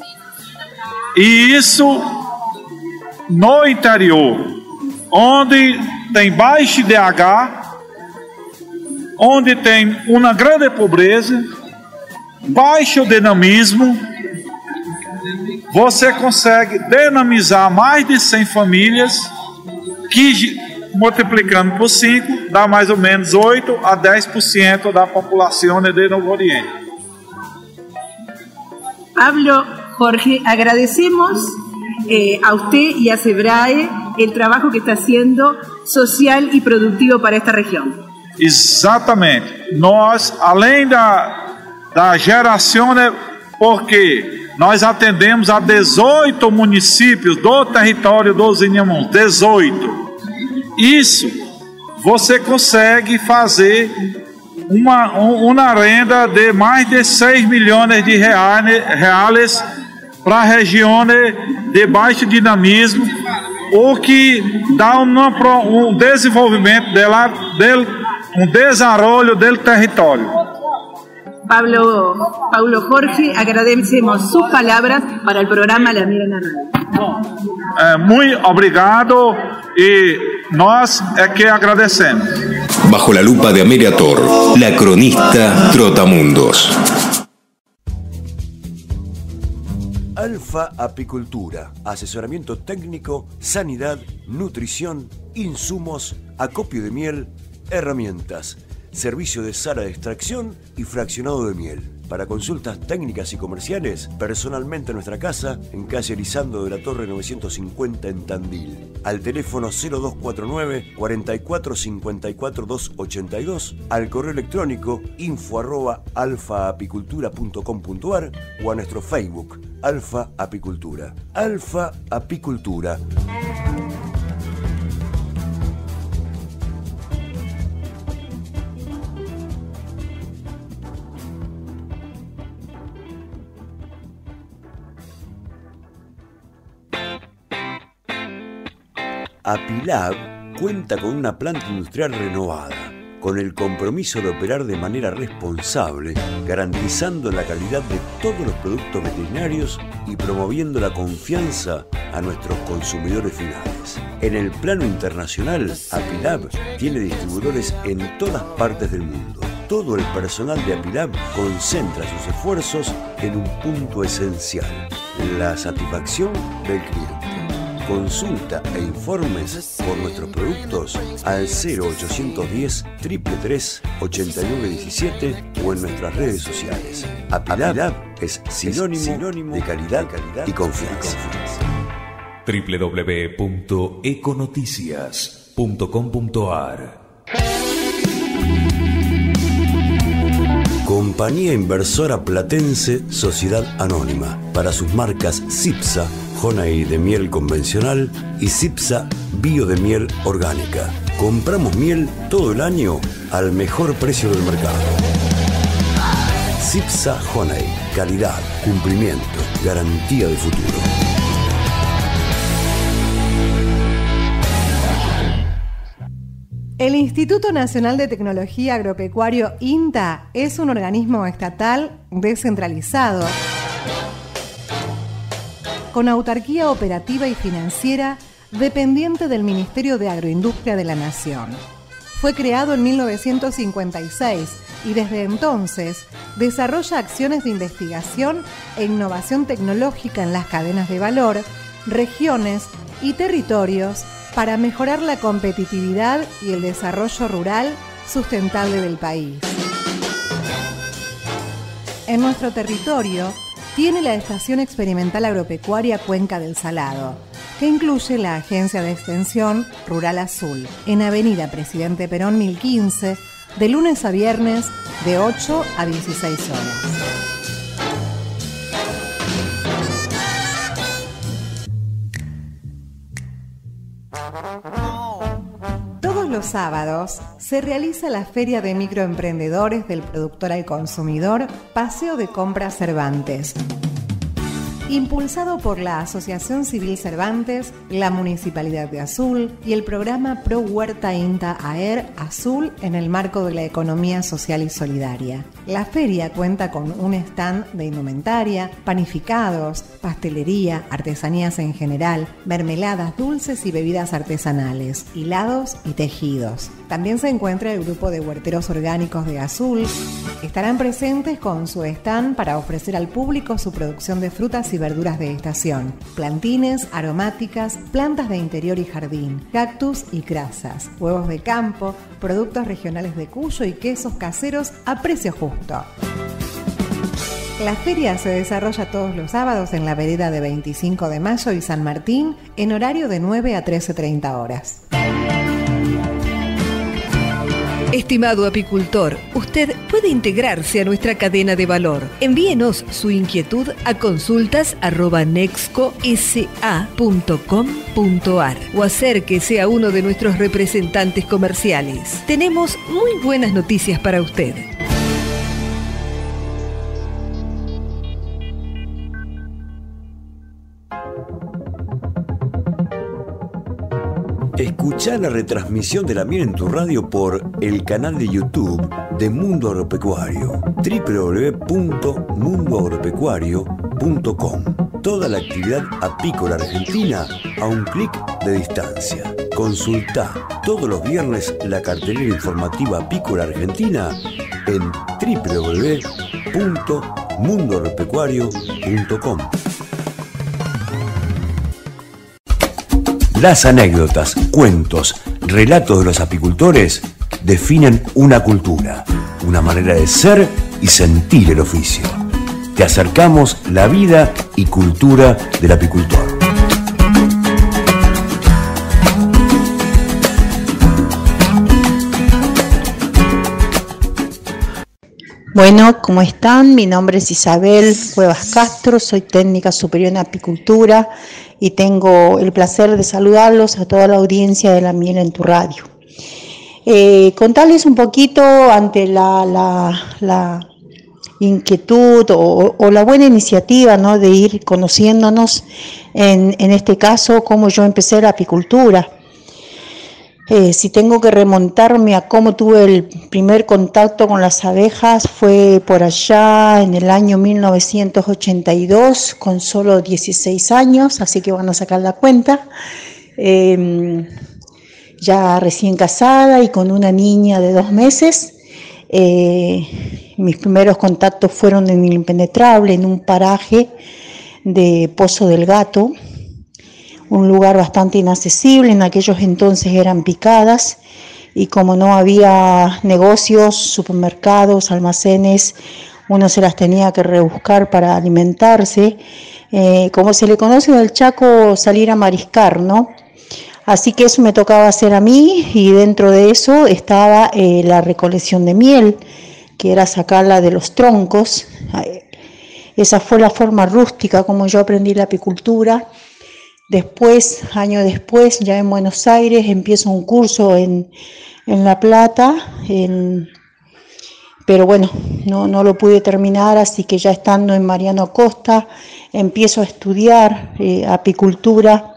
I: E isso no interior, onde tem baixo I D H, onde tem uma grande pobreza, baixo dinamismo, você consegue dinamizar mais de cem famílias, que multiplicando por cinco, dá mais ou menos oito a dez por ciento da população de Novo Oriente.
H: Pablo, Jorge, agradecemos eh, a usted y a Sebrae el trabajo que está haciendo social y productivo para esta región.
I: Exatamente. Nós, além da, da geração, né, porque nós atendemos a dezoito municípios do território dos Inhamuns, dezoito. Isso, você consegue fazer uma, uma renda de mais de seis milhões de reais para a região de baixo dinamismo, o que dá um, um desenvolvimento dela, del, um desenvolvimento do território.
H: Pablo, Paulo Jorge, agradecemos sus palabras para el programa La Mira en la Radio.
I: Eh, muy obrigado y nós é que agradecemos.
G: Bajo la lupa de Amelia Tor, la cronista Trotamundos.
C: Alfa Apicultura, asesoramiento técnico, sanidad, nutrición, insumos, acopio de miel, herramientas, servicio de sala de extracción y fraccionado de miel. Para consultas técnicas y comerciales, personalmente en nuestra casa, en calle Elizando de la Torre novecientos cincuenta en Tandil. Al teléfono cero dos cuatro nueve, cuarenta y cuatro, cincuenta y cuatro, doscientos ochenta y dos, al correo electrónico info arroba alfaapicultura punto com punto ar o a nuestro Facebook, Alfa Apicultura. Alfa Apicultura. Apilab cuenta con una planta industrial renovada, con el compromiso de operar de manera responsable, garantizando la calidad de todos los productos veterinarios y promoviendo la confianza a nuestros consumidores finales. En el plano internacional, Apilab tiene distribuidores en todas partes del mundo. Todo el personal de Apilab concentra sus esfuerzos en un punto esencial: la satisfacción del cliente. Consulta e informes por nuestros productos al cero ochocientos diez, tres tres tres, ochenta y nueve diecisiete o en nuestras redes sociales. Apilab es sinónimo, es sinónimo de calidad, calidad y confianza.
E: doble u doble u doble u punto econoticias punto com punto ar
C: Compañía Inversora Platense Sociedad Anónima. Para sus marcas Cipsa, Honey de miel convencional y Cipsa Bio de miel orgánica. Compramos miel todo el año al mejor precio del mercado. Cipsa Honey. Calidad, cumplimiento, garantía de futuro.
A: El Instituto Nacional de Tecnología Agropecuario INTA es un organismo estatal descentralizado con autarquía operativa y financiera dependiente del Ministerio de Agroindustria de la Nación. Fue creado en mil novecientos cincuenta y seis y desde entonces desarrolla acciones de investigación e innovación tecnológica en las cadenas de valor, regiones y territorios para mejorar la competitividad y el desarrollo rural sustentable del país. En nuestro territorio tiene la Estación Experimental Agropecuaria Cuenca del Salado, que incluye la Agencia de Extensión Rural Azul, en Avenida Presidente Perón mil quince, de lunes a viernes de ocho a dieciséis horas. Todos los sábados se realiza la Feria de Microemprendedores del Productor al Consumidor, Paseo de Compras Cervantes. impulsado por la Asociación Civil Cervantes, la Municipalidad de Azul y el programa Pro Huerta INTA AER Azul en el marco de la economía social y solidaria. La feria cuenta con un stand de indumentaria, panificados, pastelería, artesanías en general, mermeladas, dulces y bebidas artesanales, hilados y tejidos. También se encuentra el grupo de huerteros orgánicos de Azul. Estarán presentes con su stand para ofrecer al público su producción de frutas y verduras de estación, plantines, aromáticas, plantas de interior y jardín, cactus y crasas, huevos de campo, productos regionales de Cuyo y quesos caseros a precio justo. La feria se desarrolla todos los sábados en la vereda de veinticinco de mayo y San Martín en horario de nueve a trece treinta horas.
F: Estimado apicultor, usted puede integrarse a nuestra cadena de valor. Envíenos su inquietud a consultas arroba nexco s a punto com punto a r o acérquese a uno de nuestros representantes comerciales. Tenemos muy buenas noticias para usted.
C: Escuchá la retransmisión de La Miel en tu radio por el canal de YouTube de Mundo Agropecuario, doble u doble u doble u punto mundo agropecuario punto com. Toda la actividad apícola argentina a un clic de distancia. Consultá todos los viernes la cartelera informativa apícola argentina en doble u doble u doble u punto mundo agropecuario punto com. Las anécdotas, cuentos, relatos de los apicultores definen una cultura, una manera de ser y sentir el oficio. Te acercamos la vida y cultura del apicultor.
J: Bueno, ¿cómo están? Mi nombre es Isabel Cuevas Castro, soy técnica superior en apicultura y tengo el placer de saludarlos a toda la audiencia de La Miel en tu radio. Eh, contarles un poquito ante la, la, la inquietud o, o la buena iniciativa, ¿no?, de ir conociéndonos, en, en este caso, cómo yo empecé la apicultura. Eh, si tengo que remontarme a cómo tuve el primer contacto con las abejas, fue por allá en el año mil novecientos ochenta y dos, con solo dieciséis años, así que van a sacar la cuenta. Eh, ya recién casada y con una niña de dos meses. Eh, mis primeros contactos fueron en el Impenetrable, en un paraje de Pozo del Gato, un lugar bastante inaccesible. En aquellos entonces eran picadas y como no había negocios, supermercados, almacenes, uno se las tenía que rebuscar para alimentarse. Eh, como se le conoce del Chaco, salir a mariscar, ¿no? Así que eso me tocaba hacer a mí, y dentro de eso estaba eh, la recolección de miel, que era sacarla de los troncos. Esa fue la forma rústica como yo aprendí la apicultura. Después, años después, ya en Buenos Aires, empiezo un curso en, en La Plata, en, pero bueno, no, no lo pude terminar, así que ya estando en Mariano Acosta, empiezo a estudiar eh, apicultura,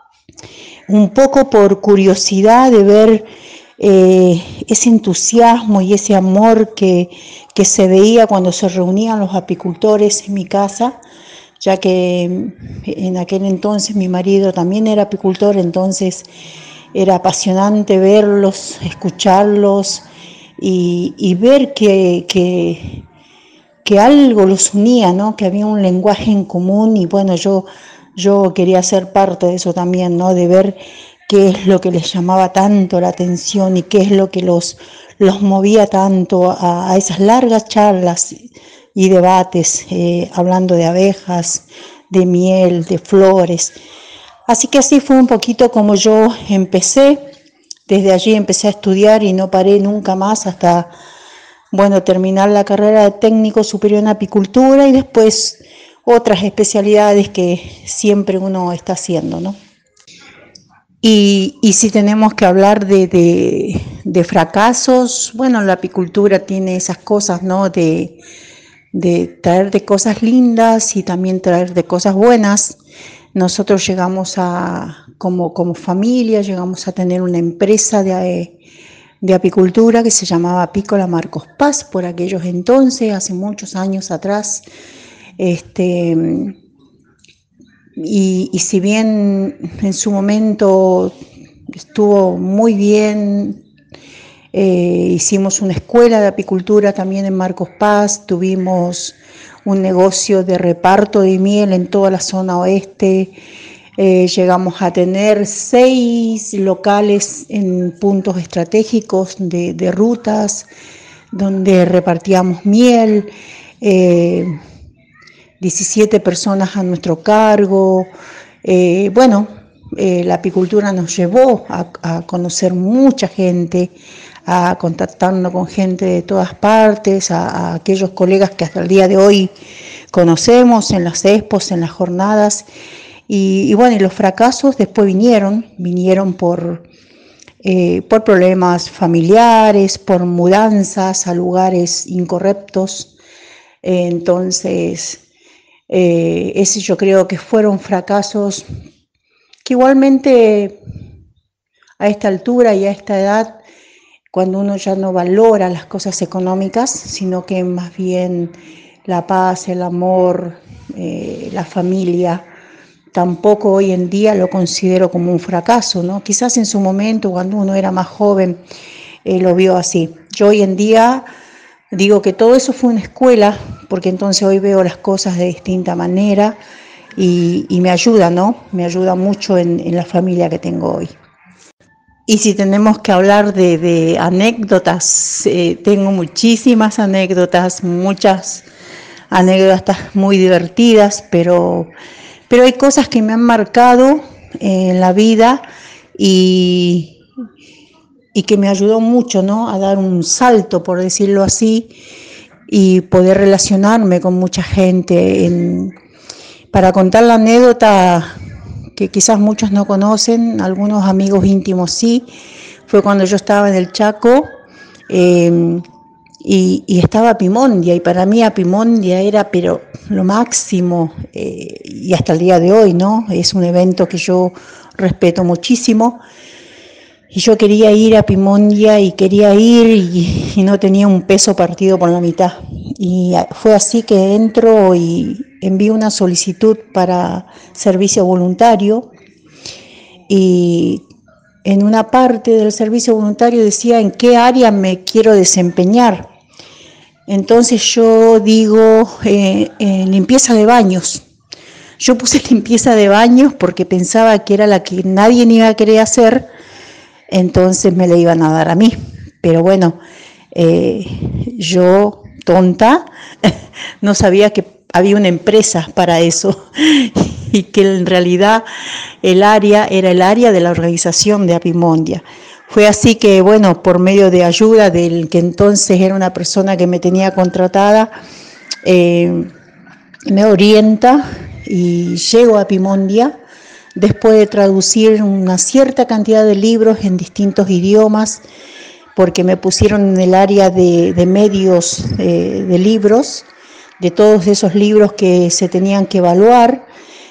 J: un poco por curiosidad de ver eh, ese entusiasmo y ese amor que, que se veía cuando se reunían los apicultores en mi casa, ya que en aquel entonces mi marido también era apicultor, entonces era apasionante verlos, escucharlos y, y ver que, que, que algo los unía, ¿no?, que había un lenguaje en común. Y bueno, yo, yo quería ser parte de eso también, ¿no?, de ver qué es lo que les llamaba tanto la atención y qué es lo que los, los movía tanto a, a esas largas charlas y debates, eh, hablando de abejas, de miel, de flores. Así que así fue un poquito como yo empecé. Desde allí empecé a estudiar y no paré nunca más hasta, bueno, terminar la carrera de técnico superior en apicultura y después otras especialidades que siempre uno está haciendo, ¿no? Y, y si tenemos que hablar de, de, de fracasos, bueno, la apicultura tiene esas cosas, ¿no?, de de traer de cosas lindas y también traer de cosas buenas. Nosotros llegamos a, como, como familia, llegamos a tener una empresa de, de apicultura que se llamaba Apícola Marcos Paz por aquellos entonces, hace muchos años atrás. Este, y, y si bien en su momento estuvo muy bien, eh, hicimos una escuela de apicultura también en Marcos Paz, tuvimos un negocio de reparto de miel en toda la zona oeste, eh, llegamos a tener seis locales en puntos estratégicos de, de rutas donde repartíamos miel, eh, diecisiete personas a nuestro cargo. Eh, bueno, eh, la apicultura nos llevó a, a conocer mucha gente, a contactarnos con gente de todas partes, a, a aquellos colegas que hasta el día de hoy conocemos en las expos, en las jornadas. Y, y bueno, y los fracasos después vinieron, vinieron por, eh, por problemas familiares, por mudanzas a lugares incorrectos. Eh, entonces, eh, ese yo creo que fueron fracasos que igualmente a esta altura y a esta edad, cuando uno ya no valora las cosas económicas, sino que más bien la paz, el amor, eh, la familia, tampoco hoy en día lo considero como un fracaso, ¿no? Quizás en su momento, cuando uno era más joven, eh, lo vio así. Yo hoy en día digo que todo eso fue una escuela, porque entonces hoy veo las cosas de distinta manera y, y me ayuda, ¿no? Me ayuda mucho en, en la familia que tengo hoy. Y si tenemos que hablar de, de anécdotas, eh, tengo muchísimas anécdotas, muchas anécdotas muy divertidas, pero, pero hay cosas que me han marcado en la vida y, y que me ayudó mucho, ¿no? A dar un salto, por decirlo así, y poder relacionarme con mucha gente. En, para contar la anécdota que quizás muchos no conocen, algunos amigos íntimos sí, fue cuando yo estaba en el Chaco eh, y, y estaba Apimondia, y para mí Apimondia era pero lo máximo, eh, y hasta el día de hoy, ¿no? Es un evento que yo respeto muchísimo, y yo quería ir a Apimondia y quería ir y, y no tenía un peso partido por la mitad, y fue así que entro y envío una solicitud para servicio voluntario, y en una parte del servicio voluntario decía en qué área me quiero desempeñar. Entonces yo digo eh, eh, limpieza de baños. Yo puse limpieza de baños porque pensaba que era la que nadie iba a querer hacer, entonces me la iban a dar a mí. Pero bueno, eh, yo, tonta, no sabía que había una empresa para eso y que en realidad el área era el área de la organización de Apimondia. Fue así que, bueno, por medio de ayuda del que entonces era una persona que me tenía contratada, eh, me orienta y llego a Apimondia después de traducir una cierta cantidad de libros en distintos idiomas, porque me pusieron en el área de, de medios eh, de libros, de todos esos libros que se tenían que evaluar.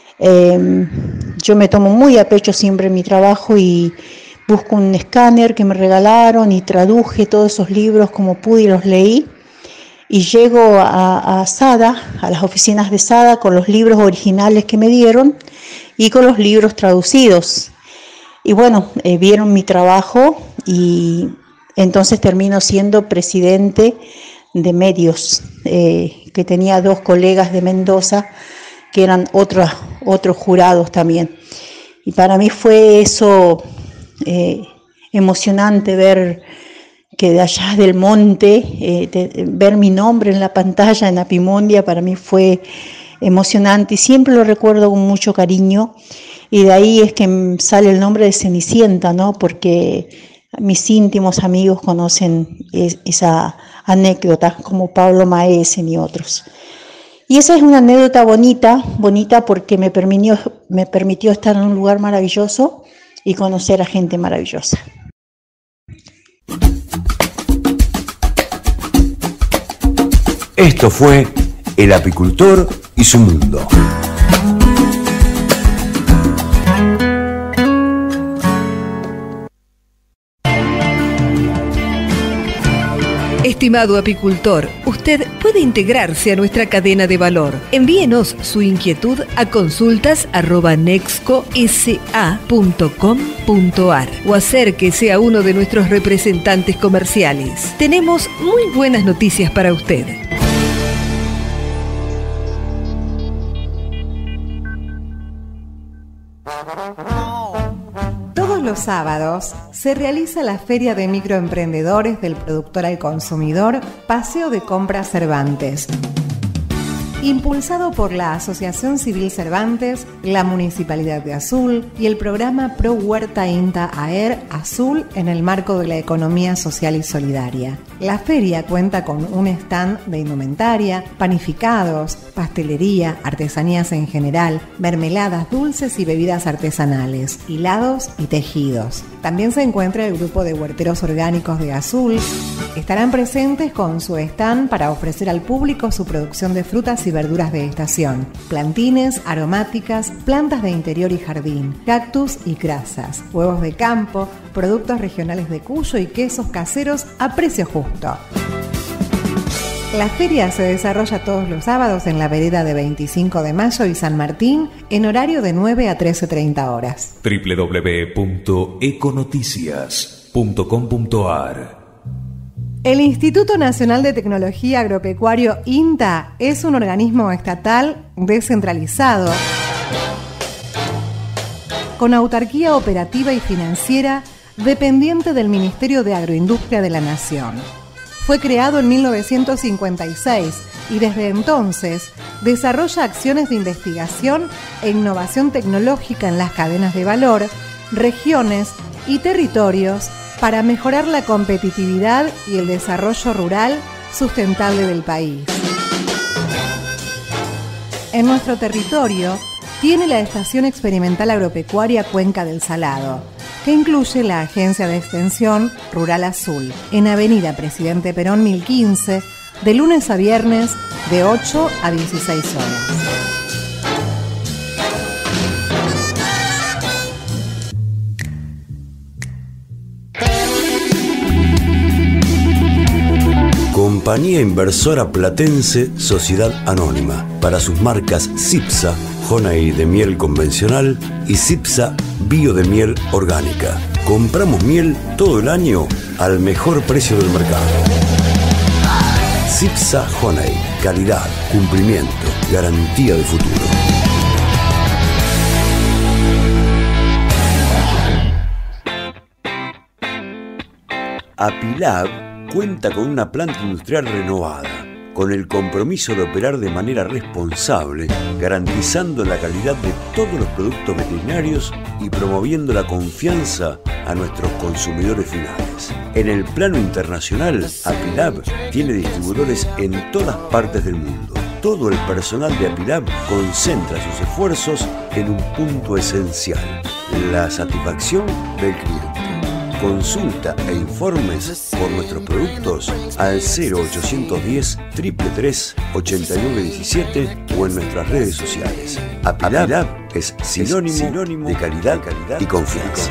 J: Eh, yo me tomo muy a pecho siempre mi trabajo y busco un escáner que me regalaron y traduje todos esos libros como pude y los leí. Y llego a, a SADA, a las oficinas de SADA, con los libros originales que me dieron y con los libros traducidos. Y bueno, eh, vieron mi trabajo y entonces termino siendo presidente de medios, eh, que tenía dos colegas de Mendoza que eran otros, otros jurados también. Y para mí fue eso eh, emocionante ver que de allá del monte, eh, de, ver mi nombre en la pantalla en Apimondia, para mí fue emocionante y siempre lo recuerdo con mucho cariño. Y de ahí es que sale el nombre de Cenicienta, ¿no? Porque mis íntimos amigos conocen es, esa anécdota, como Pablo Maesen y otros. Y esa es una anécdota bonita, bonita porque me permitió, me permitió estar en un lugar maravilloso y conocer a gente maravillosa.
C: Esto fue El apicultor y su mundo.
F: Estimado apicultor, usted puede integrarse a nuestra cadena de valor. Envíenos su inquietud a consultas arroba nexco s a punto com punto a r o acérquese a uno de nuestros representantes comerciales. Tenemos muy buenas noticias para usted.
A: Los sábados se realiza la Feria de Microemprendedores del Productor al Consumidor, Paseo de Compras Cervantes. Impulsado por la Asociación Civil Cervantes, la Municipalidad de Azul y el programa Pro Huerta INTA AER Azul en el marco de la economía social y solidaria. La feria cuenta con un stand de indumentaria, panificados, pastelería, artesanías en general, mermeladas dulces y bebidas artesanales, hilados y tejidos. También se encuentra el grupo de huerteros orgánicos de Azul. Estarán presentes con su stand para ofrecer al público su producción de frutas y verduras de estación, plantines, aromáticas, plantas de interior y jardín, cactus y crasas, huevos de campo, productos regionales de Cuyo y quesos caseros a precio justo. La feria se desarrolla todos los sábados en la vereda de veinticinco de mayo y San Martín en horario de nueve a trece treinta horas.
E: doble u doble u doble u punto econoticias punto com punto a r
A: El Instituto Nacional de Tecnología Agropecuario INTA es un organismo estatal descentralizado con autarquía operativa y financiera dependiente del Ministerio de Agroindustria de la Nación. Fue creado en mil novecientos cincuenta y seis y desde entonces desarrolla acciones de investigación e innovación tecnológica en las cadenas de valor, regiones y territorios para mejorar la competitividad y el desarrollo rural sustentable del país. En nuestro territorio tiene la Estación Experimental Agropecuaria Cuenca del Salado, que incluye la Agencia de Extensión Rural Azul, en Avenida Presidente Perón mil quince, de lunes a viernes de ocho a dieciséis horas.
C: Compañía Inversora Platense Sociedad Anónima, para sus marcas Cipsa, Honey de miel convencional y Cipsa Bio de miel orgánica. Compramos miel todo el año al mejor precio del mercado. Cipsa Honey, calidad, cumplimiento, garantía de futuro. Apilab cuenta con una planta industrial renovada, con el compromiso de operar de manera responsable, garantizando la calidad de todos los productos veterinarios y promoviendo la confianza a nuestros consumidores finales. En el plano internacional, Apilab tiene distribuidores en todas partes del mundo. Todo el personal de Apilab concentra sus esfuerzos en un punto esencial: la satisfacción del cliente. Consulta e informes por nuestros productos al cero ochocientos diez, tres tres tres, ochenta y nueve diecisiete o en nuestras redes sociales. Apilab es sinónimo, sinónimo de calidad, calidad y confianza.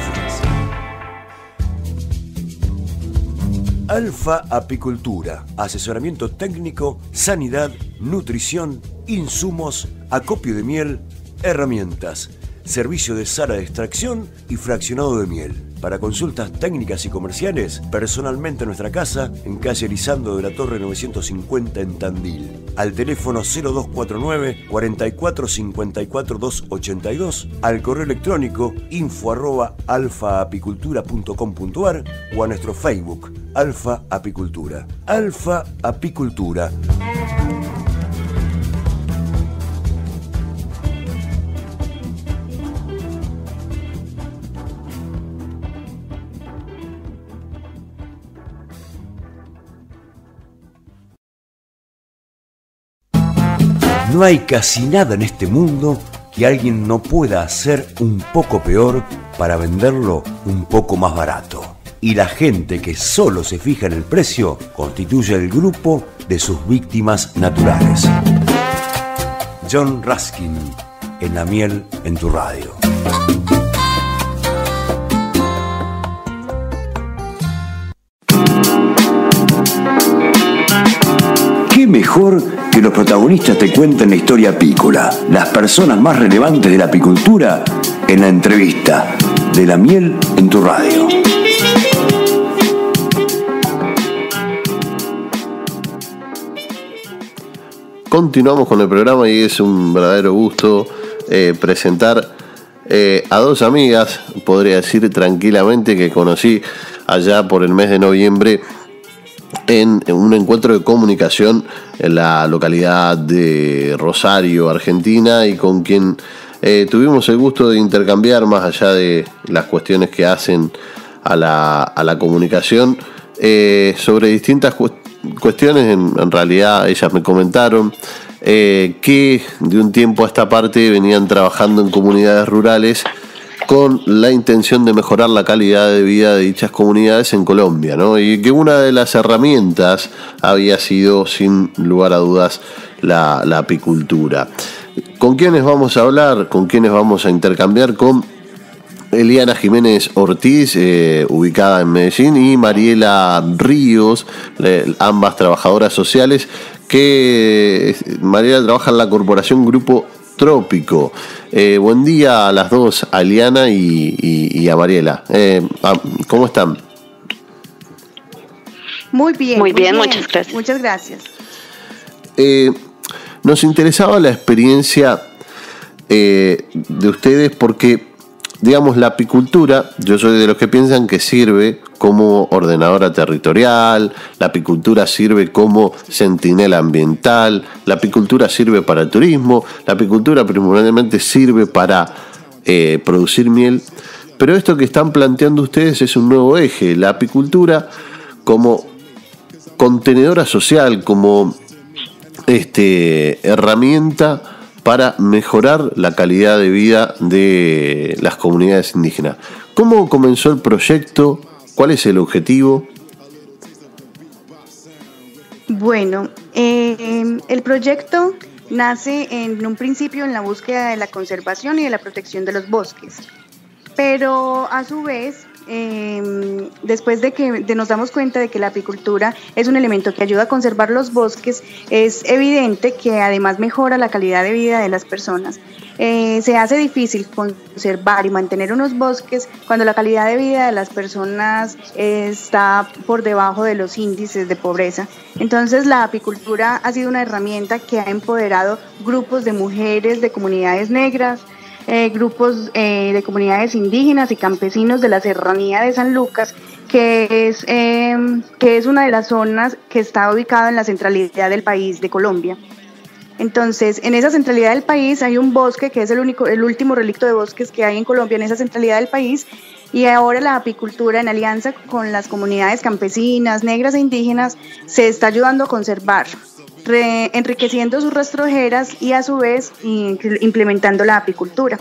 C: Alfa Apicultura, asesoramiento técnico, sanidad, nutrición, insumos, acopio de miel, herramientas, servicio de sala de extracción y fraccionado de miel. Para consultas técnicas y comerciales, personalmente en nuestra casa, en calle Lisandro de la Torre novecientos cincuenta en Tandil. Al teléfono cero dos cuatro nueve, cuarenta y cuatro, cincuenta y cuatro, doscientos ochenta y dos, al correo electrónico info arroba alfaapicultura punto com punto a r o a nuestro Facebook, Alfa Apicultura. Alfa Apicultura. No hay casi nada en este mundo que alguien no pueda hacer un poco peor para venderlo un poco más barato. Y la gente que solo se fija en el precio constituye el grupo de sus víctimas naturales. John Ruskin en La Miel en tu Radio.
K: ¿Qué mejor que los protagonistas te cuenten la historia apícola, las personas más relevantes de la apicultura, en la entrevista de La Miel en tu Radio?
B: Continuamos con el programa y es un verdadero gusto eh, presentar eh, a dos amigas, podría decir tranquilamente, que conocí allá por el mes de noviembre en, en un encuentro de comunicación en la localidad de Rosario, Argentina, y con quien eh, tuvimos el gusto de intercambiar, más allá de las cuestiones que hacen a la, a la comunicación, eh, sobre distintas cuestiones cuestiones. En, en realidad ellas me comentaron eh, que de un tiempo a esta parte venían trabajando en comunidades rurales con la intención de mejorar la calidad de vida de dichas comunidades en Colombia, ¿no? Y que una de las herramientas había sido, sin lugar a dudas, la, la apicultura. ¿Con quiénes vamos a hablar? ¿Con quiénes vamos a intercambiar? Con Eliana Jiménez Ortiz, eh, ubicada en Medellín, y Mariela Ríos, eh, ambas trabajadoras sociales, que eh, Mariela trabaja en la corporación Grupo Trópico. Eh, buen día a las dos, a Eliana y, y, y a Mariela. Eh, ¿Cómo están?
L: Muy bien.
M: Muy bien, muy bien. Muchas gracias.
L: Muchas gracias.
B: Eh, nos interesaba la experiencia eh, de ustedes porque, digamos, la apicultura, yo soy de los que piensan que sirve como ordenadora territorial, la apicultura sirve como centinela ambiental, la apicultura sirve para el turismo, la apicultura primordialmente sirve para eh, producir miel, pero esto que están planteando ustedes es un nuevo eje, la apicultura como contenedora social, como este, herramienta para mejorar la calidad de vida de las comunidades indígenas. ¿Cómo comenzó el proyecto? ¿Cuál es el objetivo?
L: Bueno, eh, el proyecto nace en un principio en la búsqueda de la conservación y de la protección de los bosques, pero a su vez, Eh, después de que de nos damos cuenta de que la apicultura es un elemento que ayuda a conservar los bosques, es evidente que además mejora la calidad de vida de las personas. Eh, se hace difícil conservar y mantener unos bosques cuando la calidad de vida de las personas está por debajo de los índices de pobreza. Entonces la apicultura ha sido una herramienta que ha empoderado grupos de mujeres de comunidades negras, Eh, grupos eh, de comunidades indígenas y campesinos de la serranía de San Lucas, que es, eh, que es una de las zonas que está ubicada en la centralidad del país de Colombia. Entonces, en esa centralidad del país hay un bosque que es el único, el último relicto de bosques que hay en Colombia, en esa centralidad del país, y ahora la apicultura, en alianza con las comunidades campesinas, negras e indígenas, se está ayudando a conservar, Re, enriqueciendo sus rastrojeras y a su vez implementando la apicultura.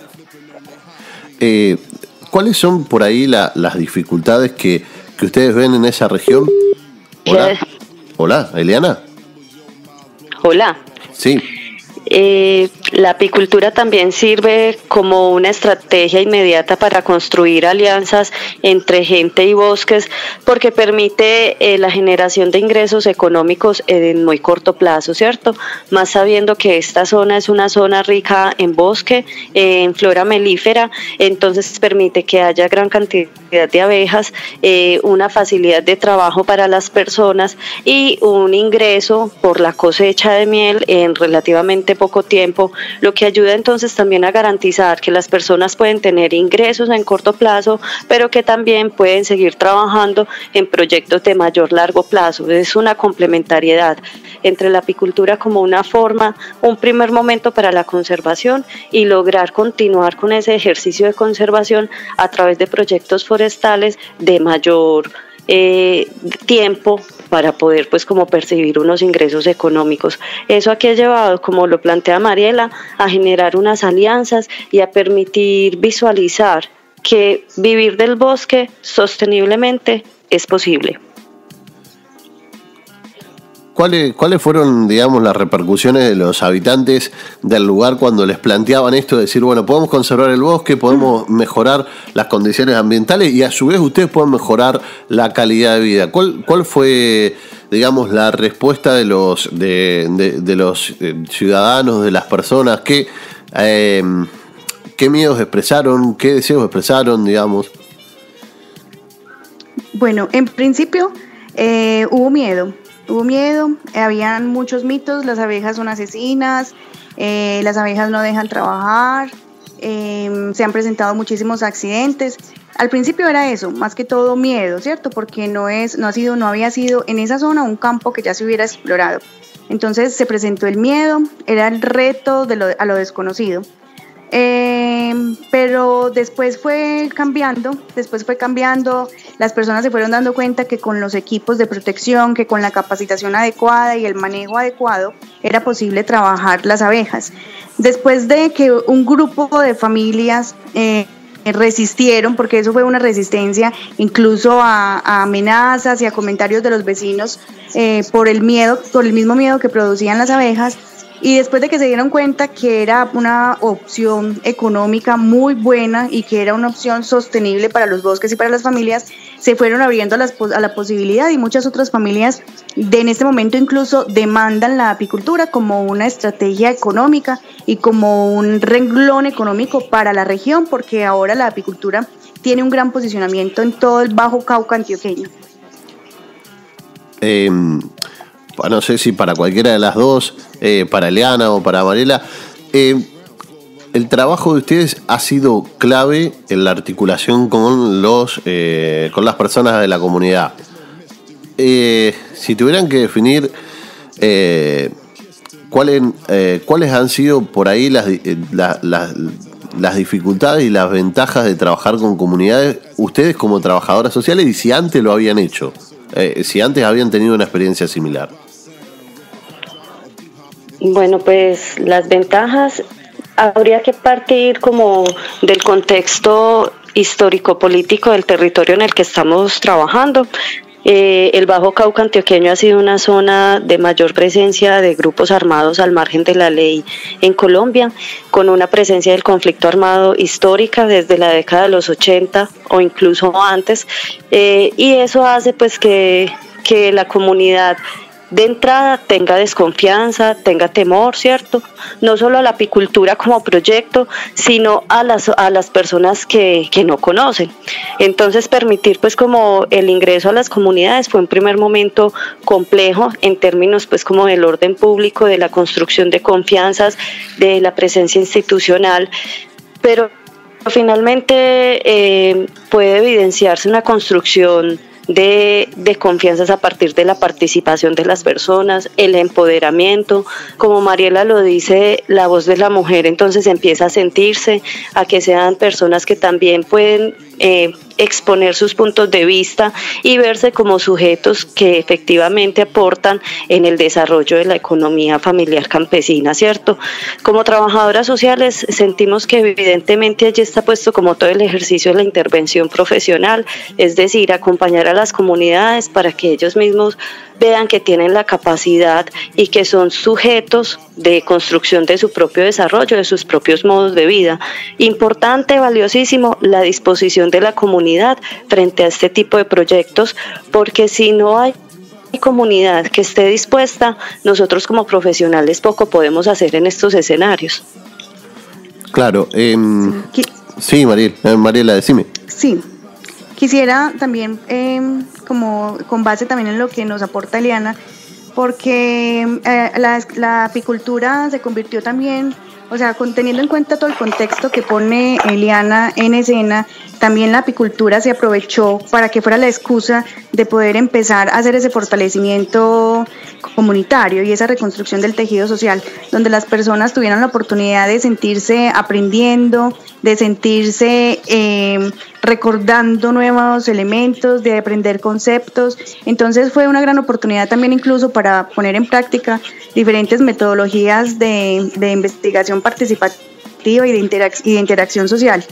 B: Eh, ¿Cuáles son por ahí la, las dificultades que, que ustedes ven en esa región? Hola, eh. Hola, Eliana.
M: Hola.
B: Sí.
M: Eh, la apicultura también sirve como una estrategia inmediata para construir alianzas entre gente y bosques, porque permite eh, la generación de ingresos económicos en muy corto plazo, ¿cierto? Más sabiendo que esta zona es una zona rica en bosque, eh, en flora melífera, entonces permite que haya gran cantidad de abejas, eh, una facilidad de trabajo para las personas y un ingreso por la cosecha de miel en relativamente poco tiempo, lo que ayuda entonces también a garantizar que las personas pueden tener ingresos en corto plazo, pero que también pueden seguir trabajando en proyectos de mayor largo plazo. Es una complementariedad entre la apicultura como una forma, un primer momento para la conservación y lograr continuar con ese ejercicio de conservación a través de proyectos forestales de mayor eh, tiempo, para poder pues como percibir unos ingresos económicos. Eso aquí ha llevado, como lo plantea Mariela, a generar unas alianzas y a permitir visualizar que vivir del bosque sosteniblemente es posible.
B: ¿cuáles, ¿cuáles fueron, digamos, las repercusiones de los habitantes del lugar cuando les planteaban esto de decir, bueno, podemos conservar el bosque, podemos mejorar las condiciones ambientales y a su vez ustedes pueden mejorar la calidad de vida? ¿Cuál, cuál fue, digamos, la respuesta de los de, de, de los ciudadanos, de las personas? ¿Qué, eh, qué miedos expresaron? ¿Qué deseos expresaron, digamos?
L: Bueno, en principio eh, hubo miedo, hubo miedo, habían muchos mitos, las abejas son asesinas, eh, las abejas no dejan trabajar, eh, se han presentado muchísimos accidentes. Al principio era eso, más que todo miedo, ¿cierto? Porque no es, no ha sido, no había sido en esa zona un campo que ya se hubiera explorado. Entonces se presentó el miedo, era el reto de lo, a lo desconocido. Eh, pero después fue cambiando, después fue cambiando, las personas se fueron dando cuenta que con los equipos de protección, que con la capacitación adecuada y el manejo adecuado era posible trabajar las abejas. Después de que un grupo de familias eh, resistieron, porque eso fue una resistencia incluso a, a amenazas y a comentarios de los vecinos eh, por el miedo, por el mismo miedo que producían las abejas. Y después de que se dieron cuenta que era una opción económica muy buena y que era una opción sostenible para los bosques y para las familias, se fueron abriendo a, las, a la posibilidad, y muchas otras familias de, en este momento incluso demandan la apicultura como una estrategia económica y como un renglón económico para la región, porque ahora la apicultura tiene un gran posicionamiento en todo el Bajo Cauca antioqueño.
B: Eh... No sé si para cualquiera de las dos, eh, para Eliana o para Mariela, eh, el trabajo de ustedes ha sido clave en la articulación con los eh, con las personas de la comunidad. Eh, si tuvieran que definir eh, cuáles eh, cuáles han sido por ahí las, las, las, las dificultades y las ventajas de trabajar con comunidades, ustedes como trabajadoras sociales, y si antes lo habían hecho, eh, si antes habían tenido una experiencia similar.
M: Bueno, pues las ventajas, habría que partir como del contexto histórico-político del territorio en el que estamos trabajando. Eh, el Bajo Cauca antioqueño ha sido una zona de mayor presencia de grupos armados al margen de la ley en Colombia, con una presencia del conflicto armado histórica desde la década de los ochenta o incluso antes, eh, y eso hace pues que, que la comunidad de entrada tenga desconfianza, tenga temor, ¿cierto? No solo a la apicultura como proyecto, sino a las, a las personas que, que no conocen. Entonces, permitir pues como el ingreso a las comunidades fue un primer momento complejo en términos pues como del orden público, de la construcción de confianzas, de la presencia institucional, pero finalmente eh, puede evidenciarse una construcción De, de confianzas a partir de la participación de las personas, el empoderamiento, como Mariela lo dice, la voz de la mujer entonces empieza a sentirse, a que sean personas que también pueden eh, exponer sus puntos de vista y verse como sujetos que efectivamente aportan en el desarrollo de la economía familiar campesina, ¿cierto? Como trabajadoras sociales sentimos que evidentemente allí está puesto como todo el ejercicio de la intervención profesional, es decir, acompañar a las comunidades para que ellos mismos vean que tienen la capacidad y que son sujetos de construcción de su propio desarrollo, de sus propios modos de vida. Importante, valiosísimo, la disposición de la comunidad frente a este tipo de proyectos, porque si no hay comunidad que esté dispuesta, nosotros como profesionales poco podemos hacer en estos escenarios.
B: Claro. Eh, sí, Mariela, Mariela, decime.
L: Sí. Quisiera también, eh, como con base también en lo que nos aporta Eliana, porque eh, la, la apicultura se convirtió también, o sea, con, teniendo en cuenta todo el contexto que pone Eliana en escena, también la apicultura se aprovechó para que fuera la excusa de poder empezar a hacer ese fortalecimiento comunitario y esa reconstrucción del tejido social, donde las personas tuvieran la oportunidad de sentirse aprendiendo, de sentirse eh, recordando nuevos elementos, de aprender conceptos. Entonces fue una gran oportunidad también incluso para poner en práctica diferentes metodologías de, de investigación participativa y de, interac- y de interacción social.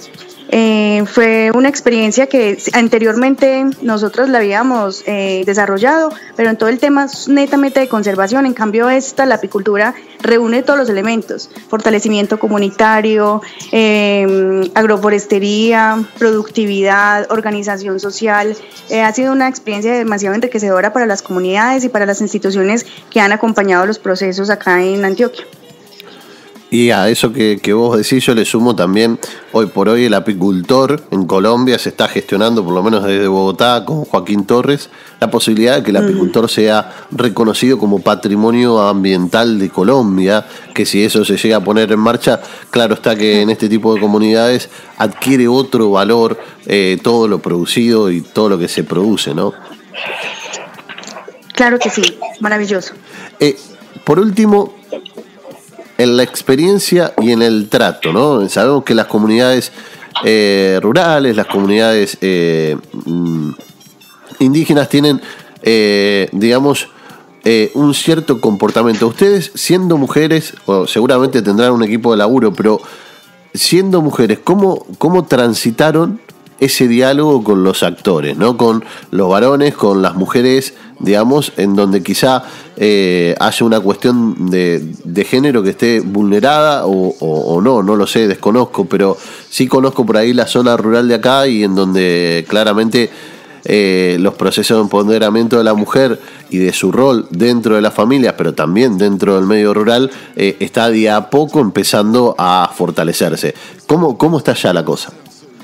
L: Eh, fue una experiencia que anteriormente nosotros la habíamos eh, desarrollado, pero en todo el tema netamente de conservación. En cambio esta, la apicultura, reúne todos los elementos: fortalecimiento comunitario, eh, agroforestería, productividad, organización social. Eh, ha sido una experiencia demasiado enriquecedora para las comunidades y para las instituciones que han acompañado los procesos acá en Antioquia.
B: Y a eso que, que vos decís, yo le sumo también, hoy por hoy el apicultor en Colombia se está gestionando, por lo menos desde Bogotá, con Joaquín Torres, la posibilidad de que el apicultor sea reconocido como patrimonio ambiental de Colombia, que si eso se llega a poner en marcha, claro está que en este tipo de comunidades adquiere otro valor eh, todo lo producido y todo lo que se produce, ¿no?
L: Claro que sí, maravilloso.
B: Eh, por último, en la experiencia y en el trato, ¿no? Sabemos que las comunidades eh, rurales, las comunidades eh, indígenas tienen, eh, digamos, eh, un cierto comportamiento. Ustedes, siendo mujeres, o seguramente tendrán un equipo de laburo, pero siendo mujeres, ¿cómo, cómo transitaron ese diálogo con los actores, ¿no? Con los varones, con las mujeres, digamos, en donde quizá eh, haya una cuestión de, de género que esté vulnerada o, o, o no, no lo sé, desconozco, pero sí conozco por ahí la zona rural de acá y en donde claramente eh, los procesos de empoderamiento de la mujer y de su rol dentro de las familias, pero también dentro del medio rural, eh, está de a poco empezando a fortalecerse. ¿Cómo, cómo está ya la cosa?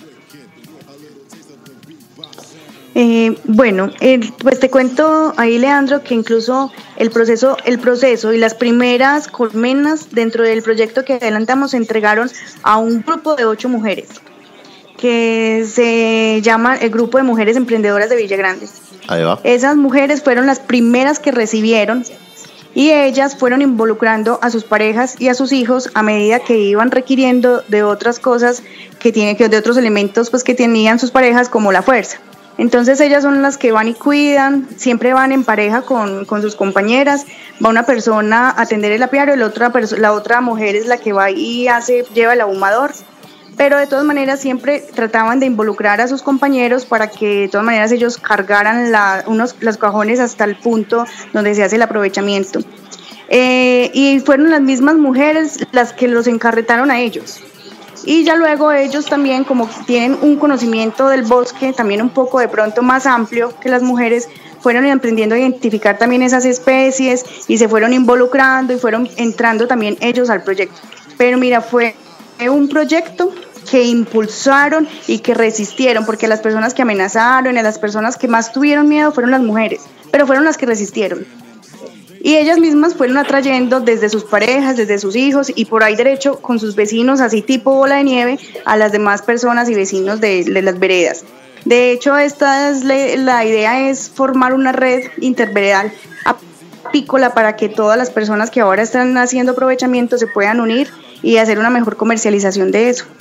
L: Eh, bueno, eh, pues te cuento ahí, Leandro, que incluso el proceso, el proceso y las primeras colmenas dentro del proyecto que adelantamos se entregaron a un grupo de ocho mujeres que se llama el Grupo de Mujeres Emprendedoras de Villa Grande.
B: Ahí va.
L: Esas mujeres fueron las primeras que recibieron y ellas fueron involucrando a sus parejas y a sus hijos a medida que iban requiriendo de otras cosas que tienen, que de otros elementos pues que tenían sus parejas, como la fuerza. Entonces ellas son las que van y cuidan, siempre van en pareja con, con sus compañeras, va una persona a atender el apiario, la otra, la otra mujer es la que va y hace, lleva el ahumador, pero de todas maneras siempre trataban de involucrar a sus compañeros para que de todas maneras ellos cargaran la, unos, los cajones hasta el punto donde se hace el aprovechamiento. Eh, y fueron las mismas mujeres las que los encarretaron a ellos. Y ya luego ellos también, como tienen un conocimiento del bosque también un poco de pronto más amplio que las mujeres, fueron aprendiendo a identificar también esas especies y se fueron involucrando y fueron entrando también ellos al proyecto. Pero mira, fue un proyecto que impulsaron y que resistieron, porque las personas que amenazaron y las personas que más tuvieron miedo fueron las mujeres, pero fueron las que resistieron. Y ellas mismas fueron atrayendo desde sus parejas, desde sus hijos y por ahí derecho con sus vecinos, así tipo bola de nieve, a las demás personas y vecinos de, de las veredas. De hecho, esta es la, la idea es formar una red interveredal apícola para que todas las personas que ahora están haciendo aprovechamiento se puedan unir y hacer una mejor comercialización de eso.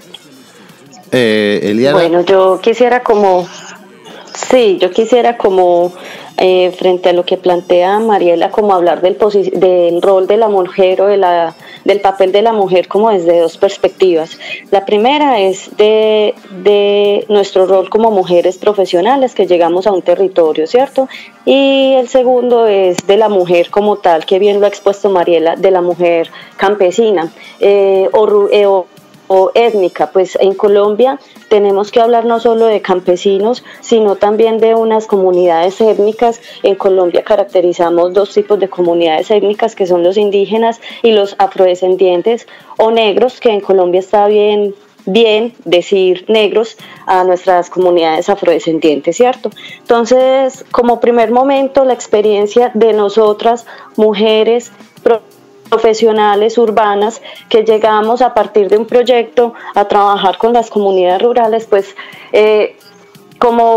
B: Eh, Eliana.
M: Bueno, yo quisiera como, sí, yo quisiera como... Eh, frente a lo que plantea Mariela, como hablar del, posi- del rol de la mujer o de la, del papel de la mujer como desde dos perspectivas. La primera es de, de nuestro rol como mujeres profesionales que llegamos a un territorio, ¿cierto? Y el segundo es de la mujer como tal, que bien lo ha expuesto Mariela, de la mujer campesina eh, o, eh, o o étnica. Pues en Colombia tenemos que hablar no solo de campesinos, sino también de unas comunidades étnicas. En Colombia caracterizamos dos tipos de comunidades étnicas, que son los indígenas y los afrodescendientes o negros, que en Colombia está bien bien decir negros a nuestras comunidades afrodescendientes, ¿cierto? Entonces, como primer momento, la experiencia de nosotras, mujeres profesionales urbanas, que llegamos a partir de un proyecto a trabajar con las comunidades rurales, pues eh, como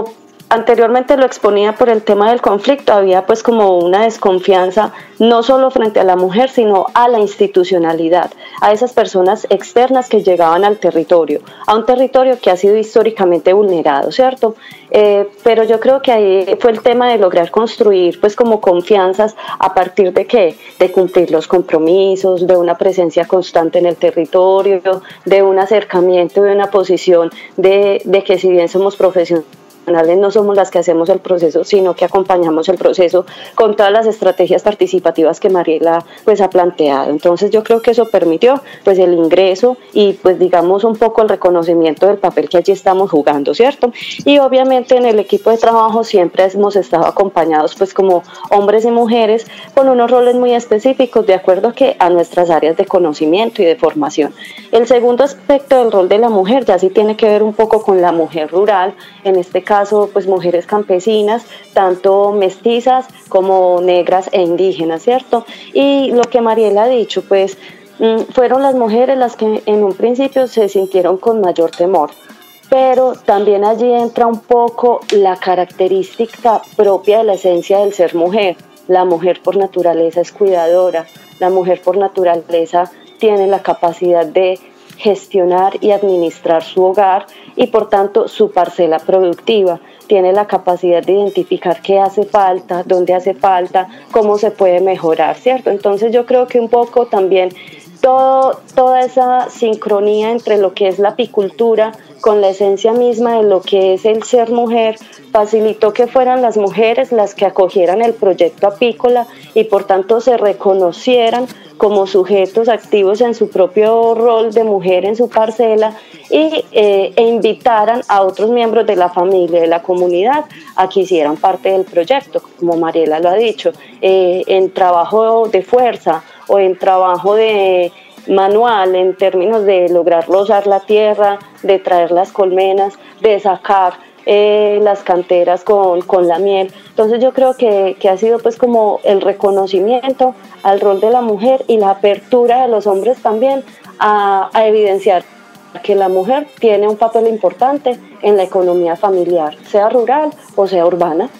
M: anteriormente lo exponía por el tema del conflicto, había pues como una desconfianza no solo frente a la mujer, sino a la institucionalidad, a esas personas externas que llegaban al territorio, a un territorio que ha sido históricamente vulnerado, ¿cierto? Eh, pero yo creo que ahí fue el tema de lograr construir pues como confianzas a partir de qué, de cumplir los compromisos, de una presencia constante en el territorio, de un acercamiento, de una posición de, de que si bien somos profesionales, no somos las que hacemos el proceso, sino que acompañamos el proceso con todas las estrategias participativas que Mariela pues ha planteado. Entonces yo creo que eso permitió pues el ingreso y pues digamos un poco el reconocimiento del papel que allí estamos jugando, ¿cierto? Y obviamente en el equipo de trabajo siempre hemos estado acompañados pues como hombres y mujeres con unos roles muy específicos de acuerdo a, que, a nuestras áreas de conocimiento y de formación. El segundo aspecto del rol de la mujer ya sí tiene que ver un poco con la mujer rural, en este caso pues mujeres campesinas, tanto mestizas como negras e indígenas, ¿cierto? Y lo que Mariela ha dicho, pues fueron las mujeres las que en un principio se sintieron con mayor temor, pero también allí entra un poco la característica propia de la esencia del ser mujer. La mujer por naturaleza es cuidadora, la mujer por naturaleza tiene la capacidad de gestionar y administrar su hogar y por tanto su parcela productiva, tiene la capacidad de identificar qué hace falta, dónde hace falta, cómo se puede mejorar, ¿cierto? Entonces yo creo que un poco también todo, toda esa sincronía entre lo que es la apicultura con la esencia misma de lo que es el ser mujer facilitó que fueran las mujeres las que acogieran el proyecto apícola y por tanto se reconocieran como sujetos activos en su propio rol de mujer en su parcela y, eh, e invitaran a otros miembros de la familia, de la comunidad, a que hicieran parte del proyecto, como Mariela lo ha dicho, eh, en trabajo de fuerza o en trabajo de manual, en términos de lograr rozar la tierra, de traer las colmenas, de sacar eh, las canteras con, con la miel. Entonces yo creo que, que ha sido pues como el reconocimiento al rol de la mujer y la apertura de los hombres también a, a evidenciar que la mujer tiene un papel importante en la economía familiar, sea rural o sea urbana.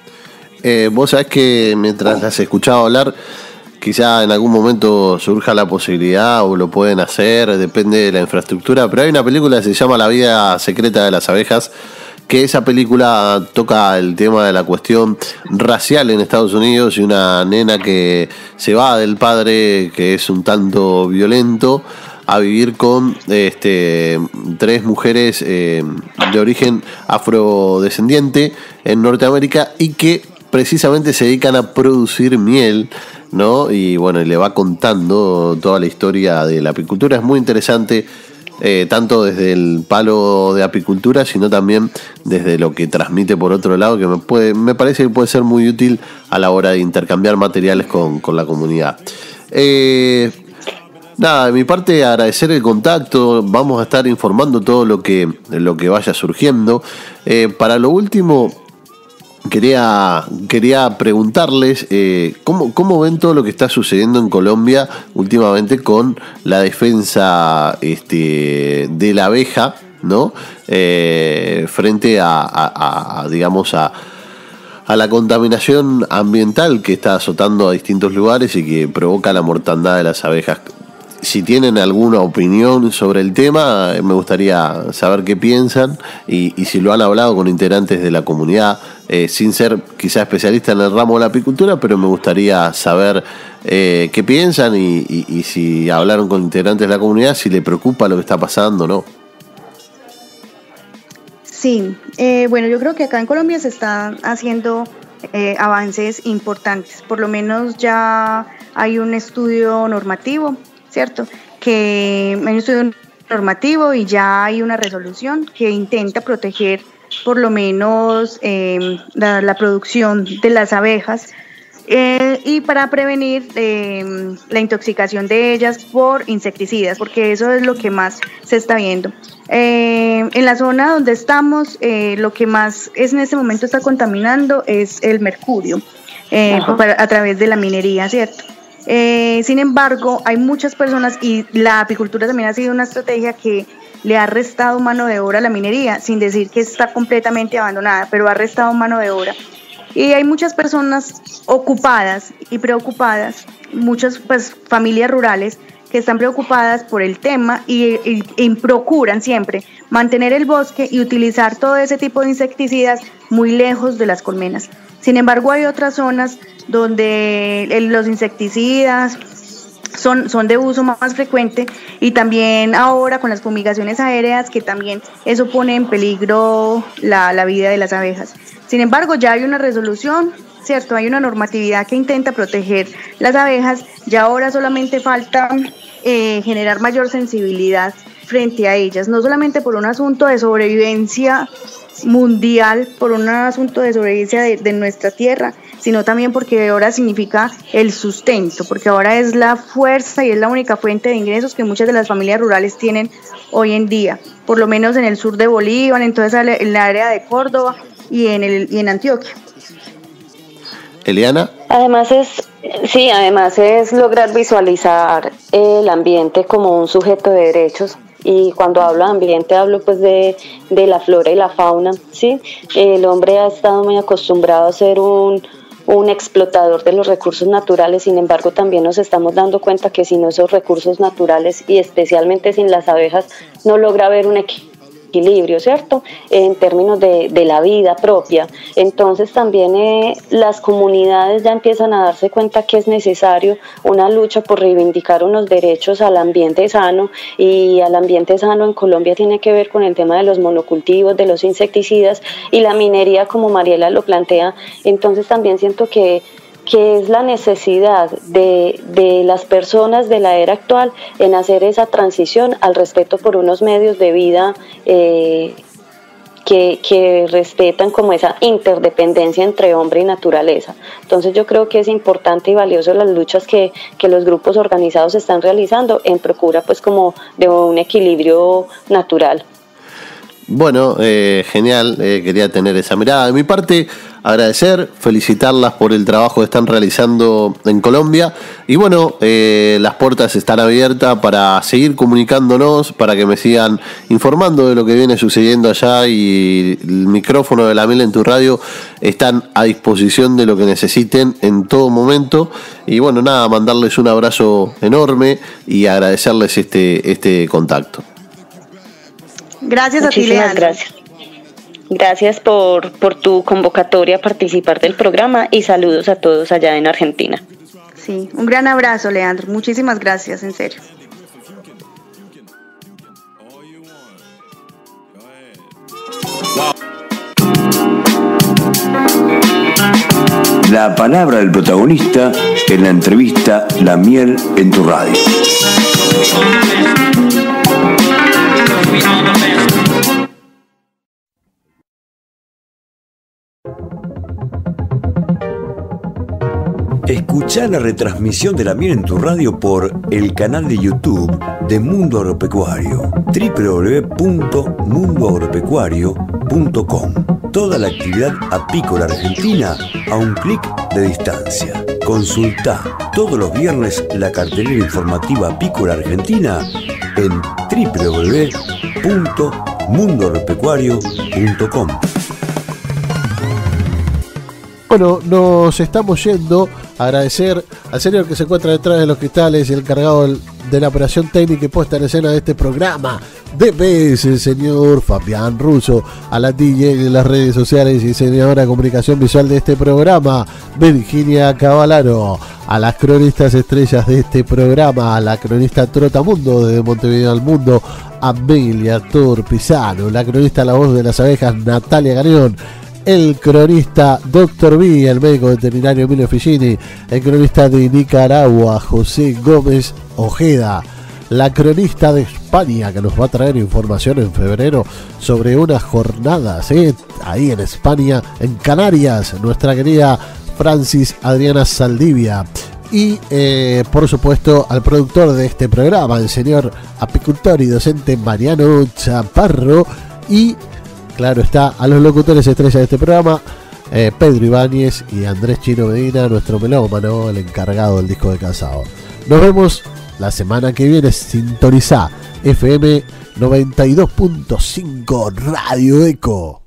B: Eh, vos sabés que mientras las escuchaba hablar, quizá en algún momento surja la posibilidad o lo pueden hacer, depende de la infraestructura, pero hay una película que se llama La vida secreta de las abejas, que esa película toca el tema de la cuestión racial en Estados Unidos y una nena que se va del padre que es un tanto violento a vivir con este, tres mujeres eh, de origen afrodescendiente en Norteamérica y que precisamente se dedican a producir miel, ¿no? Y bueno, y le va contando toda la historia de la apicultura. Es muy interesante, eh, tanto desde el palo de apicultura, sino también desde lo que transmite por otro lado, que me, puede, me parece que puede ser muy útil a la hora de intercambiar materiales con, con la comunidad. Eh, nada, de mi parte agradecer el contacto, vamos a estar informando todo lo que, lo que vaya surgiendo. Eh, para lo último, Quería, quería preguntarles eh, ¿cómo, cómo ven todo lo que está sucediendo en Colombia últimamente con la defensa este, de la abeja, ¿no? Eh, frente a, a, a digamos, a, a la contaminación ambiental que está azotando a distintos lugares y que provoca la mortandad de las abejas. Si tienen alguna opinión sobre el tema, me gustaría saber qué piensan y, y si lo han hablado con integrantes de la comunidad, eh, sin ser quizá especialista en el ramo de la apicultura, pero me gustaría saber eh, qué piensan y, y, y si hablaron con integrantes de la comunidad, si le preocupa lo que está pasando o no.
L: Sí, eh, bueno, yo creo que acá en Colombia se están haciendo eh, avances importantes, por lo menos ya hay un estudio normativo, ¿cierto? Que hay un estudio normativo y ya hay una resolución que intenta proteger por lo menos eh, la, la producción de las abejas eh, y para prevenir eh, la intoxicación de ellas por insecticidas, porque eso es lo que más se está viendo. Eh, en la zona donde estamos, eh, lo que más es en este momento está contaminando es el mercurio eh, para, a través de la minería, ¿cierto? Eh, sin embargo, hay muchas personas y la apicultura también ha sido una estrategia que le ha restado mano de obra a la minería, sin decir que está completamente abandonada, pero ha restado mano de obra. Y hay muchas personas ocupadas y preocupadas, muchas pues, familias rurales que están preocupadas por el tema y, y, y procuran siempre mantener el bosque y utilizar todo ese tipo de insecticidas muy lejos de las colmenas. Sin embargo, hay otras zonas donde el, los insecticidas son, son de uso más frecuente, y también ahora con las fumigaciones aéreas, que también eso pone en peligro la, la vida de las abejas. Sin embargo, ya hay una resolución, ¿cierto? Hay una normatividad que intenta proteger las abejas, ya ahora solamente falta eh, generar mayor sensibilidad frente a ellas, no solamente por un asunto de sobrevivencia mundial, por un asunto de sobrevivencia de, de nuestra tierra, sino también porque ahora significa el sustento, porque ahora es la fuerza y es la única fuente de ingresos que muchas de las familias rurales tienen hoy en día, por lo menos en el sur de Bolívar, en toda esa, en la área de Córdoba y en, el, y en Antioquia.
B: Eliana.
M: Además es, sí, además es lograr visualizar el ambiente como un sujeto de derechos. Y cuando hablo de ambiente hablo pues de, de la flora y la fauna, ¿sí? El hombre ha estado muy acostumbrado a ser un, un explotador de los recursos naturales, sin embargo también nos estamos dando cuenta que sin esos recursos naturales y especialmente sin las abejas no logra haber un equilibrio. equilibrio, ¿cierto? En términos de, de la vida propia. Entonces también eh, las comunidades ya empiezan a darse cuenta que es necesario una lucha por reivindicar unos derechos al ambiente sano, y al ambiente sano en Colombia tiene que ver con el tema de los monocultivos, de los insecticidas y la minería, como Mariela lo plantea. Entonces también siento que que es la necesidad de, de las personas de la era actual en hacer esa transición al respeto por unos medios de vida eh, que, que respetan como esa interdependencia entre hombre y naturaleza. Entonces yo creo que es importante y valioso las luchas que, que los grupos organizados están realizando en procura pues como de un equilibrio natural.
B: Bueno, eh, genial, eh, quería tener esa mirada. De mi parte, agradecer, felicitarlas por el trabajo que están realizando en Colombia. Y bueno, eh, las puertas están abiertas para seguir comunicándonos, para que me sigan informando de lo que viene sucediendo allá, y el micrófono de La Miel en tu Radio están a disposición de lo que necesiten en todo momento. Y bueno, nada, mandarles un abrazo enorme y agradecerles este, este contacto.
L: Gracias.
M: Muchísimas
L: a ti, Leandro.
M: Gracias. Gracias por, por tu convocatoria a participar del programa, y saludos a todos allá en Argentina.
L: Sí, un gran abrazo, Leandro. Muchísimas gracias, en serio.
K: La palabra del protagonista en la entrevista La Miel en tu Radio.
C: Escuchá la retransmisión de La Miel en tu Radio por el canal de YouTube de Mundo Agropecuario, doble u doble u doble u punto mundo agropecuario punto com. Toda la actividad apícola argentina a un clic de distancia. Consultá todos los viernes la cartelera informativa apícola argentina en doble u doble u doble u punto mundo agropecuario punto com.
B: Bueno, nos estamos yendo. Agradecer al señor que se encuentra detrás de los cristales y el encargado de la operación técnica y puesta en escena de este programa D P S, el señor Fabián Russo, a la D J de las redes sociales y diseñadora de comunicación visual de este programa, Virginia Cavalaro, a las cronistas estrellas de este programa, a la cronista Trotamundo de Montevideo al Mundo, Amelia Torpisano, la cronista La Voz de las Abejas, Natalia Garión, el cronista Doctor B, el médico veterinario Emilio Figini, el cronista de Nicaragua José Gómez Ojeda, la cronista de España que nos va a traer información en febrero sobre unas jornadas ¿eh? ahí en España, en Canarias, nuestra querida Francis Adriana Saldivia. Y eh, por supuesto al productor de este programa, el señor apicultor y docente Mariano Chaparro, y claro está, a los locutores estrellas de este programa, eh, Pedro Ibáñez y Andrés Chino Medina, nuestro melómano, el encargado del disco de Casado. Nos vemos la semana que viene. Sintonizá F M noventa y dos punto cinco Radio Eco.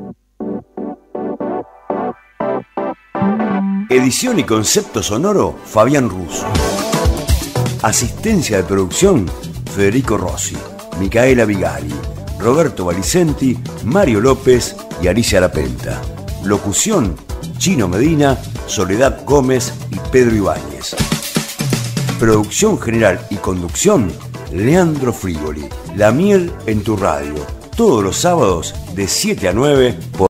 C: Edición y concepto sonoro, Fabián Russo. Asistencia de producción, Federico Rossi, Micaela Vigali, Roberto Valicenti, Mario López y Alicia Lapenta. Locución, Chino Medina, Soledad Gómez y Pedro Ibáñez. Producción general y conducción, Leandro Frigoli. La miel en tu radio, todos los sábados de siete a nueve por